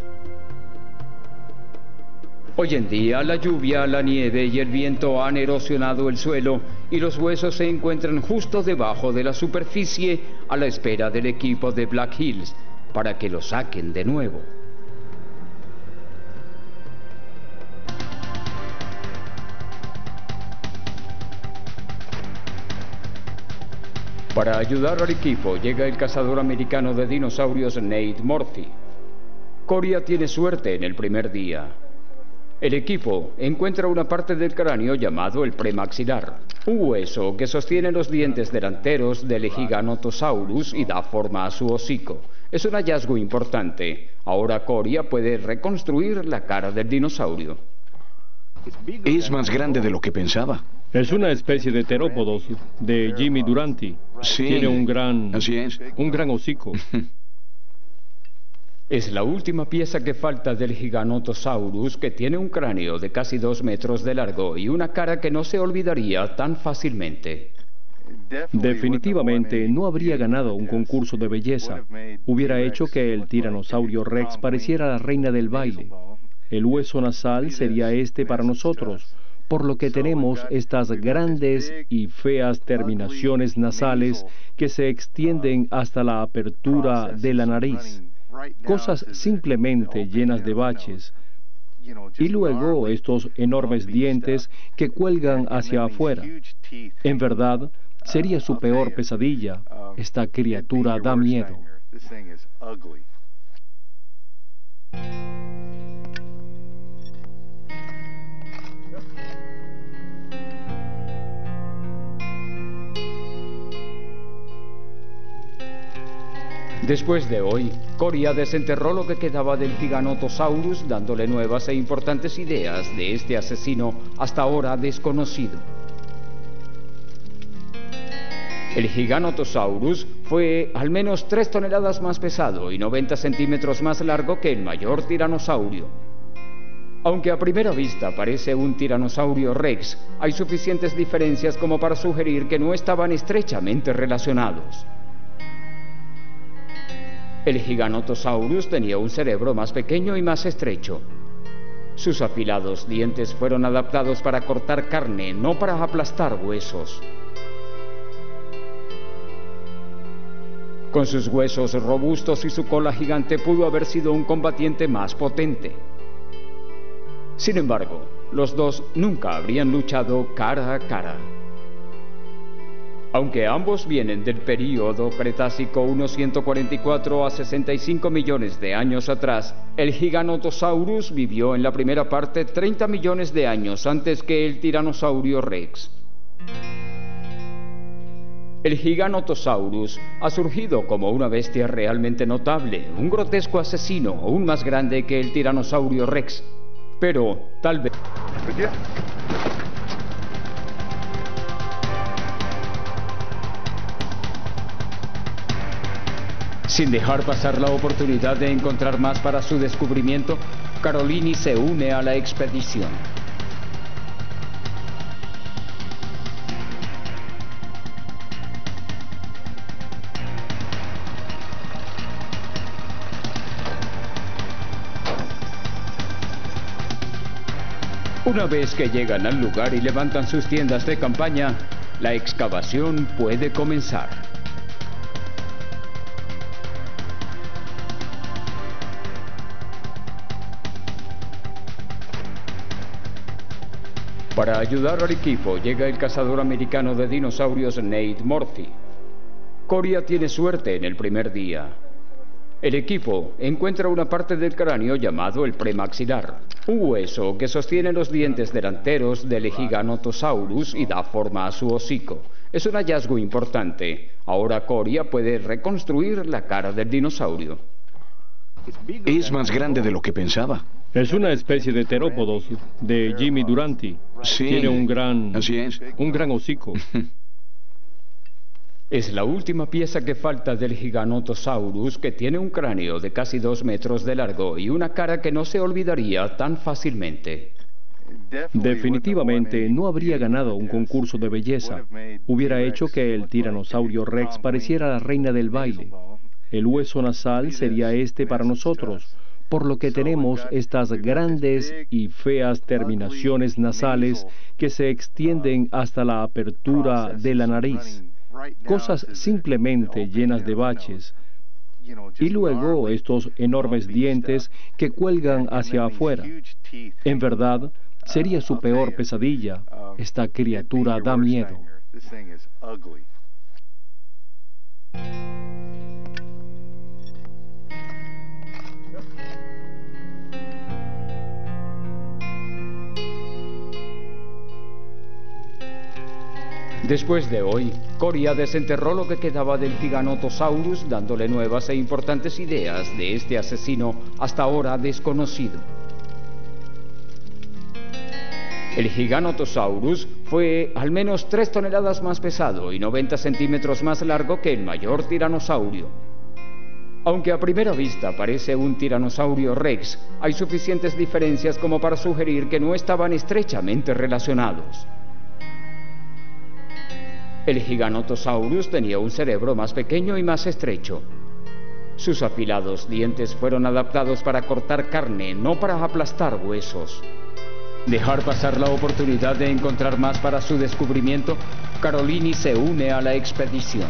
Hoy en día, la lluvia, la nieve y el viento han erosionado el suelo y los huesos se encuentran justo debajo de la superficie a la espera del equipo de Black Hills para que los saquen de nuevo. Para ayudar al equipo llega el cazador americano de dinosaurios Nate Murphy. Coria tiene suerte en el primer día. El equipo encuentra una parte del cráneo llamado el premaxilar, un hueso que sostiene los dientes delanteros del Giganotosaurus y da forma a su hocico. Es un hallazgo importante. Ahora Coria puede reconstruir la cara del dinosaurio. Es más grande de lo que pensaba. Es una especie de terópodos de Jimmy Durante. Sí, tiene un gran hocico. Es la última pieza que falta del Giganotosaurus, que tiene un cráneo de casi 2 metros de largo y una cara que no se olvidaría tan fácilmente. Definitivamente no habría ganado un concurso de belleza. Hubiera hecho que el tiranosaurio Rex pareciera la reina del baile. El hueso nasal sería este para nosotros, por lo que tenemos estas grandes y feas terminaciones nasales que se extienden hasta la apertura de la nariz. Cosas simplemente llenas de baches. Y luego estos enormes dientes que cuelgan hacia afuera. En verdad, sería su peor pesadilla. Esta criatura da miedo. Después de hoy, Coria desenterró lo que quedaba del Giganotosaurus, dándole nuevas e importantes ideas de este asesino hasta ahora desconocido. El Giganotosaurus fue al menos 3 toneladas más pesado y 90 centímetros más largo que el mayor tiranosaurio. Aunque a primera vista parece un tiranosaurio rex, hay suficientes diferencias como para sugerir que no estaban estrechamente relacionados. El Giganotosaurus tenía un cerebro más pequeño y más estrecho. Sus afilados dientes fueron adaptados para cortar carne, no para aplastar huesos. Con sus huesos robustos y su cola gigante pudo haber sido un combatiente más potente. Sin embargo, los dos nunca habrían luchado cara a cara. Aunque ambos vienen del período Cretácico unos 144 a 65 millones de años atrás, el Giganotosaurus vivió en la primera parte 30 millones de años antes que el Tiranosaurio Rex. El Giganotosaurus ha surgido como una bestia realmente notable, un grotesco asesino aún más grande que el Tiranosaurio Rex. Pero, tal vez... Sin dejar pasar la oportunidad de encontrar más para su descubrimiento, Carolini se une a la expedición. Una vez que llegan al lugar y levantan sus tiendas de campaña, la excavación puede comenzar. Para ayudar al equipo llega el cazador americano de dinosaurios Nate Murphy. Coria tiene suerte en el primer día. El equipo encuentra una parte del cráneo llamado el premaxilar, un hueso que sostiene los dientes delanteros del Giganotosaurus y da forma a su hocico. Es un hallazgo importante. Ahora Coria puede reconstruir la cara del dinosaurio. Es más grande de lo que pensaba. Es una especie de terópodos de Jimmy Durante. Sí, tiene un gran hocico. Es la última pieza que falta del Giganotosaurus, que tiene un cráneo de casi 2 metros de largo y una cara que no se olvidaría tan fácilmente. Definitivamente no habría ganado un concurso de belleza. Hubiera hecho que el tiranosaurio Rex pareciera la reina del baile. El hueso nasal sería este para nosotros, por lo que tenemos estas grandes y feas terminaciones nasales que se extienden hasta la apertura de la nariz. Cosas simplemente llenas de baches. Y luego estos enormes dientes que cuelgan hacia afuera. En verdad, sería su peor pesadilla. Esta criatura da miedo. Después de hoy, Coria desenterró lo que quedaba del Giganotosaurus, dándole nuevas e importantes ideas de este asesino hasta ahora desconocido. El Giganotosaurus fue al menos 3 toneladas más pesado y 90 centímetros más largo que el mayor tiranosaurio. Aunque a primera vista parece un tiranosaurio rex, hay suficientes diferencias como para sugerir que no estaban estrechamente relacionados. El Giganotosaurus tenía un cerebro más pequeño y más estrecho. Sus afilados dientes fueron adaptados para cortar carne, no para aplastar huesos. Dejar pasar la oportunidad de encontrar más para su descubrimiento, Carolini se une a la expedición.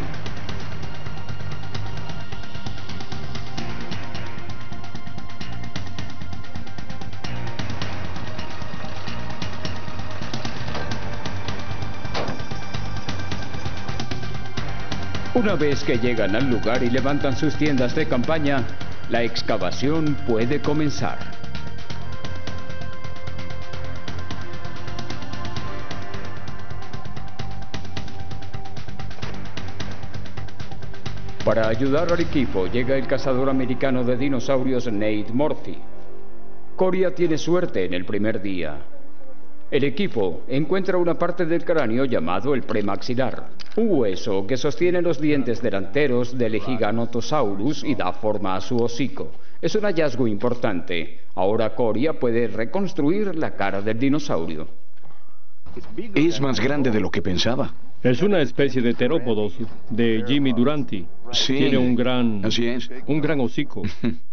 Una vez que llegan al lugar y levantan sus tiendas de campaña, la excavación puede comenzar. Para ayudar al equipo llega el cazador americano de dinosaurios Nate Murphy. Coria tiene suerte en el primer día. El equipo encuentra una parte del cráneo llamado el premaxilar, un hueso que sostiene los dientes delanteros del Giganotosaurus y da forma a su hocico. Es un hallazgo importante. Ahora Coria puede reconstruir la cara del dinosaurio. Es más grande de lo que pensaba. Es una especie de terópodos de Jimmy Durante. Sí, tiene un gran hocico.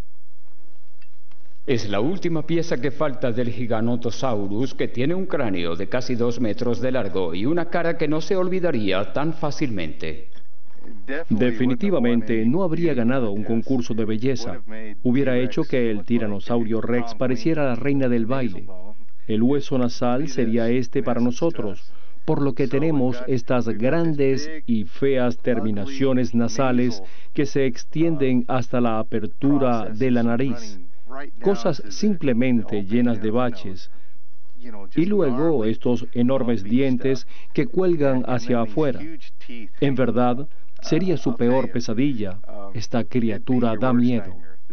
Es la última pieza que falta del Giganotosaurus, que tiene un cráneo de casi 2 metros de largo y una cara que no se olvidaría tan fácilmente. Definitivamente no habría ganado un concurso de belleza. Hubiera hecho que el tiranosaurio Rex pareciera la reina del baile. El hueso nasal sería este para nosotros, por lo que tenemos estas grandes y feas terminaciones nasales que se extienden hasta la apertura de la nariz. Cosas simplemente llenas de baches. Y luego estos enormes dientes que cuelgan hacia afuera. En verdad, sería su peor pesadilla. Esta criatura da miedo.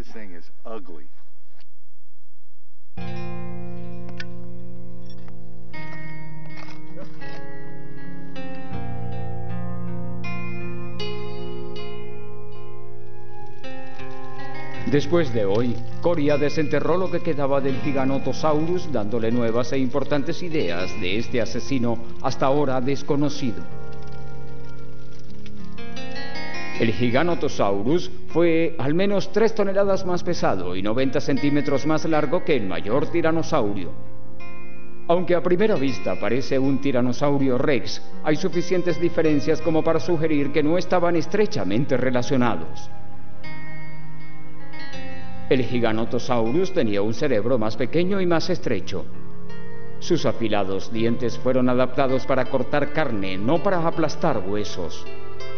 Después de hoy, Coria desenterró lo que quedaba del Giganotosaurus, dándole nuevas e importantes ideas de este asesino hasta ahora desconocido. El Giganotosaurus fue al menos 3 toneladas más pesado y 90 centímetros más largo que el mayor tiranosaurio. Aunque a primera vista parece un tiranosaurio rex, hay suficientes diferencias como para sugerir que no estaban estrechamente relacionados. El Giganotosaurus tenía un cerebro más pequeño y más estrecho. Sus afilados dientes fueron adaptados para cortar carne, no para aplastar huesos.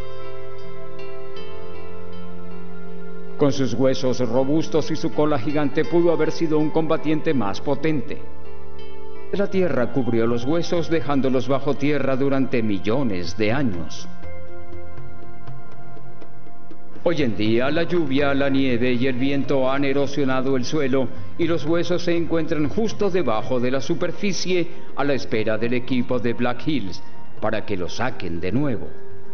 Con sus huesos robustos y su cola gigante pudo haber sido un combatiente más potente. La tierra cubrió los huesos dejándolos bajo tierra durante millones de años. Hoy en día, la lluvia, la nieve y el viento han erosionado el suelo y los huesos se encuentran justo debajo de la superficie a la espera del equipo de Black Hills para que lo saquen de nuevo.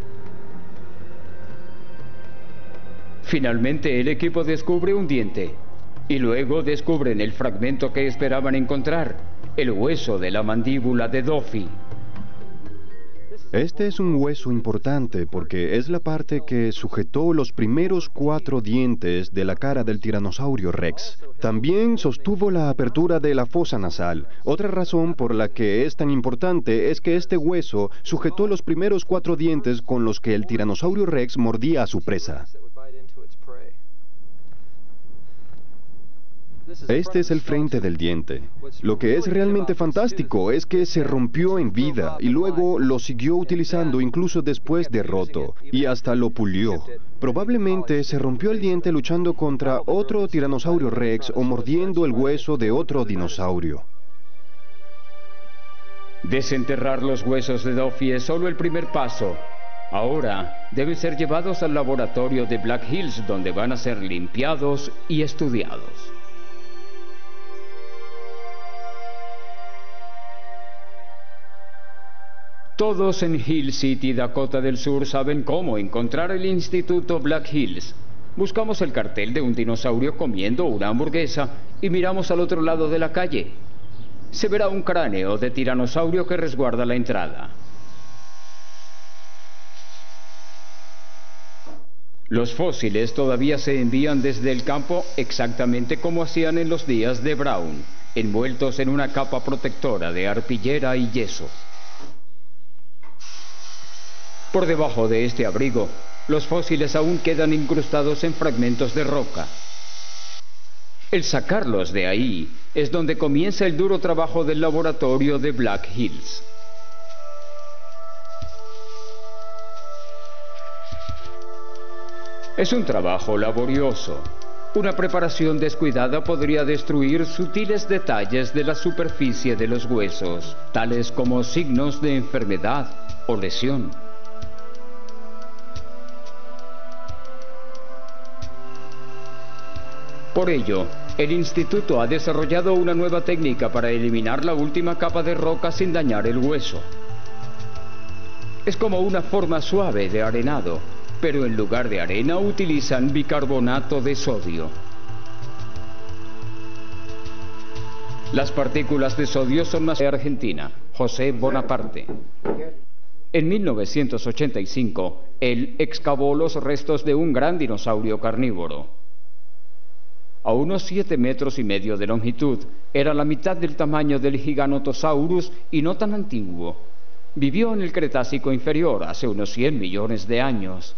Finalmente, el equipo descubre un diente y luego descubren el fragmento que esperaban encontrar, el hueso de la mandíbula de Duffy. Este es un hueso importante porque es la parte que sujetó los primeros 4 dientes de la cara del tiranosaurio Rex. También sostuvo la apertura de la fosa nasal. Otra razón por la que es tan importante es que este hueso sujetó los primeros 4 dientes con los que el tiranosaurio Rex mordía a su presa. Este es el frente del diente. Lo que es realmente fantástico es que se rompió en vida y luego lo siguió utilizando incluso después de roto y hasta lo pulió. Probablemente se rompió el diente luchando contra otro tiranosaurio Rex o mordiendo el hueso de otro dinosaurio. Desenterrar los huesos de Duffy es solo el primer paso. Ahora deben ser llevados al laboratorio de Black Hills, donde van a ser limpiados y estudiados. Todos en Hill City, Dakota del Sur, saben cómo encontrar el Instituto Black Hills. Buscamos el cartel de un dinosaurio comiendo una hamburguesa y miramos al otro lado de la calle. Se verá un cráneo de tiranosaurio que resguarda la entrada. Los fósiles todavía se envían desde el campo exactamente como hacían en los días de Brown, envueltos en una capa protectora de arpillera y yeso. Por debajo de este abrigo, los fósiles aún quedan incrustados en fragmentos de roca. El sacarlos de ahí es donde comienza el duro trabajo del laboratorio de Black Hills. Es un trabajo laborioso. Una preparación descuidada podría destruir sutiles detalles de la superficie de los huesos, tales como signos de enfermedad o lesión. Por ello, el instituto ha desarrollado una nueva técnica para eliminar la última capa de roca sin dañar el hueso. Es como una forma suave de arenado, pero en lugar de arena utilizan bicarbonato de sodio. Las partículas de sodio son más de Argentina, José Bonaparte. En 1985, él excavó los restos de un gran dinosaurio carnívoro. A unos 7,5 metros de longitud, era la mitad del tamaño del Giganotosaurus y no tan antiguo. Vivió en el Cretácico inferior hace unos 100 millones de años.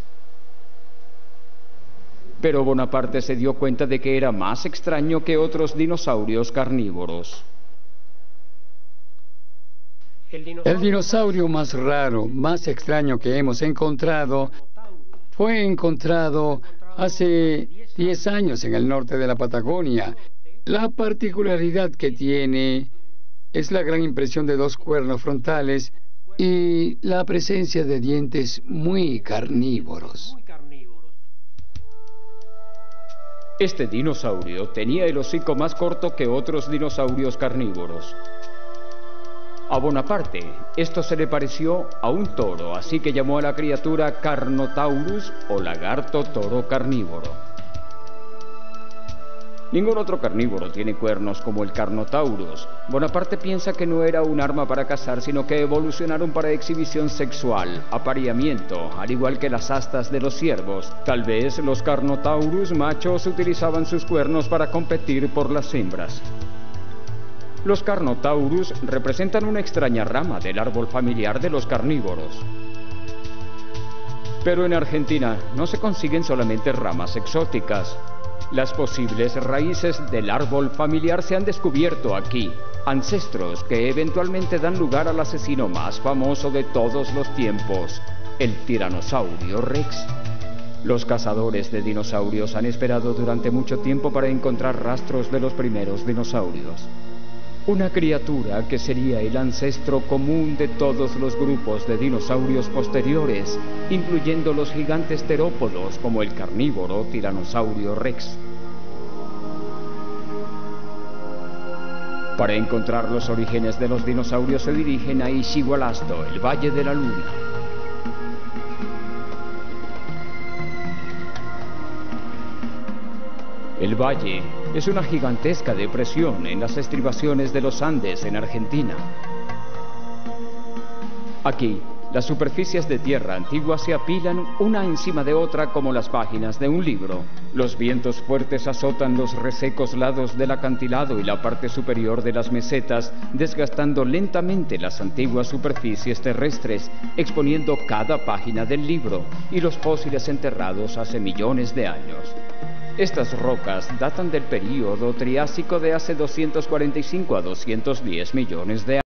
Pero Bonaparte se dio cuenta de que era más extraño que otros dinosaurios carnívoros. El dinosaurio más raro, más extraño que hemos encontrado, fue encontrado hace 10 años en el norte de la Patagonia. La particularidad que tiene es la gran impresión de 2 cuernos frontales y la presencia de dientes muy carnívoros. Este dinosaurio tenía el hocico más corto que otros dinosaurios carnívoros. A Bonaparte, esto se le pareció a un toro, así que llamó a la criatura Carnotaurus o lagarto toro carnívoro. Ningún otro carnívoro tiene cuernos como el Carnotaurus. Bonaparte piensa que no era un arma para cazar, sino que evolucionaron para exhibición sexual, apareamiento, al igual que las astas de los ciervos. Tal vez los Carnotaurus machos utilizaban sus cuernos para competir por las hembras. Los Carnotaurus representan una extraña rama del árbol familiar de los carnívoros. Pero en Argentina no se consiguen solamente ramas exóticas. Las posibles raíces del árbol familiar se han descubierto aquí, ancestros que eventualmente dan lugar al asesino más famoso de todos los tiempos, el Tiranosaurio Rex. Los cazadores de dinosaurios han esperado durante mucho tiempo para encontrar rastros de los primeros dinosaurios. Una criatura que sería el ancestro común de todos los grupos de dinosaurios posteriores, incluyendo los gigantes terópodos como el carnívoro Tiranosaurio Rex. Para encontrar los orígenes de los dinosaurios se dirigen a Ixigualasto, el Valle de la Luna. El valle es una gigantesca depresión en las estribaciones de los Andes en Argentina. Aquí, las superficies de tierra antigua se apilan una encima de otra como las páginas de un libro. Los vientos fuertes azotan los resecos lados del acantilado y la parte superior de las mesetas, desgastando lentamente las antiguas superficies terrestres, exponiendo cada página del libro y los fósiles enterrados hace millones de años. Estas rocas datan del período Triásico de hace 245 a 210 millones de años.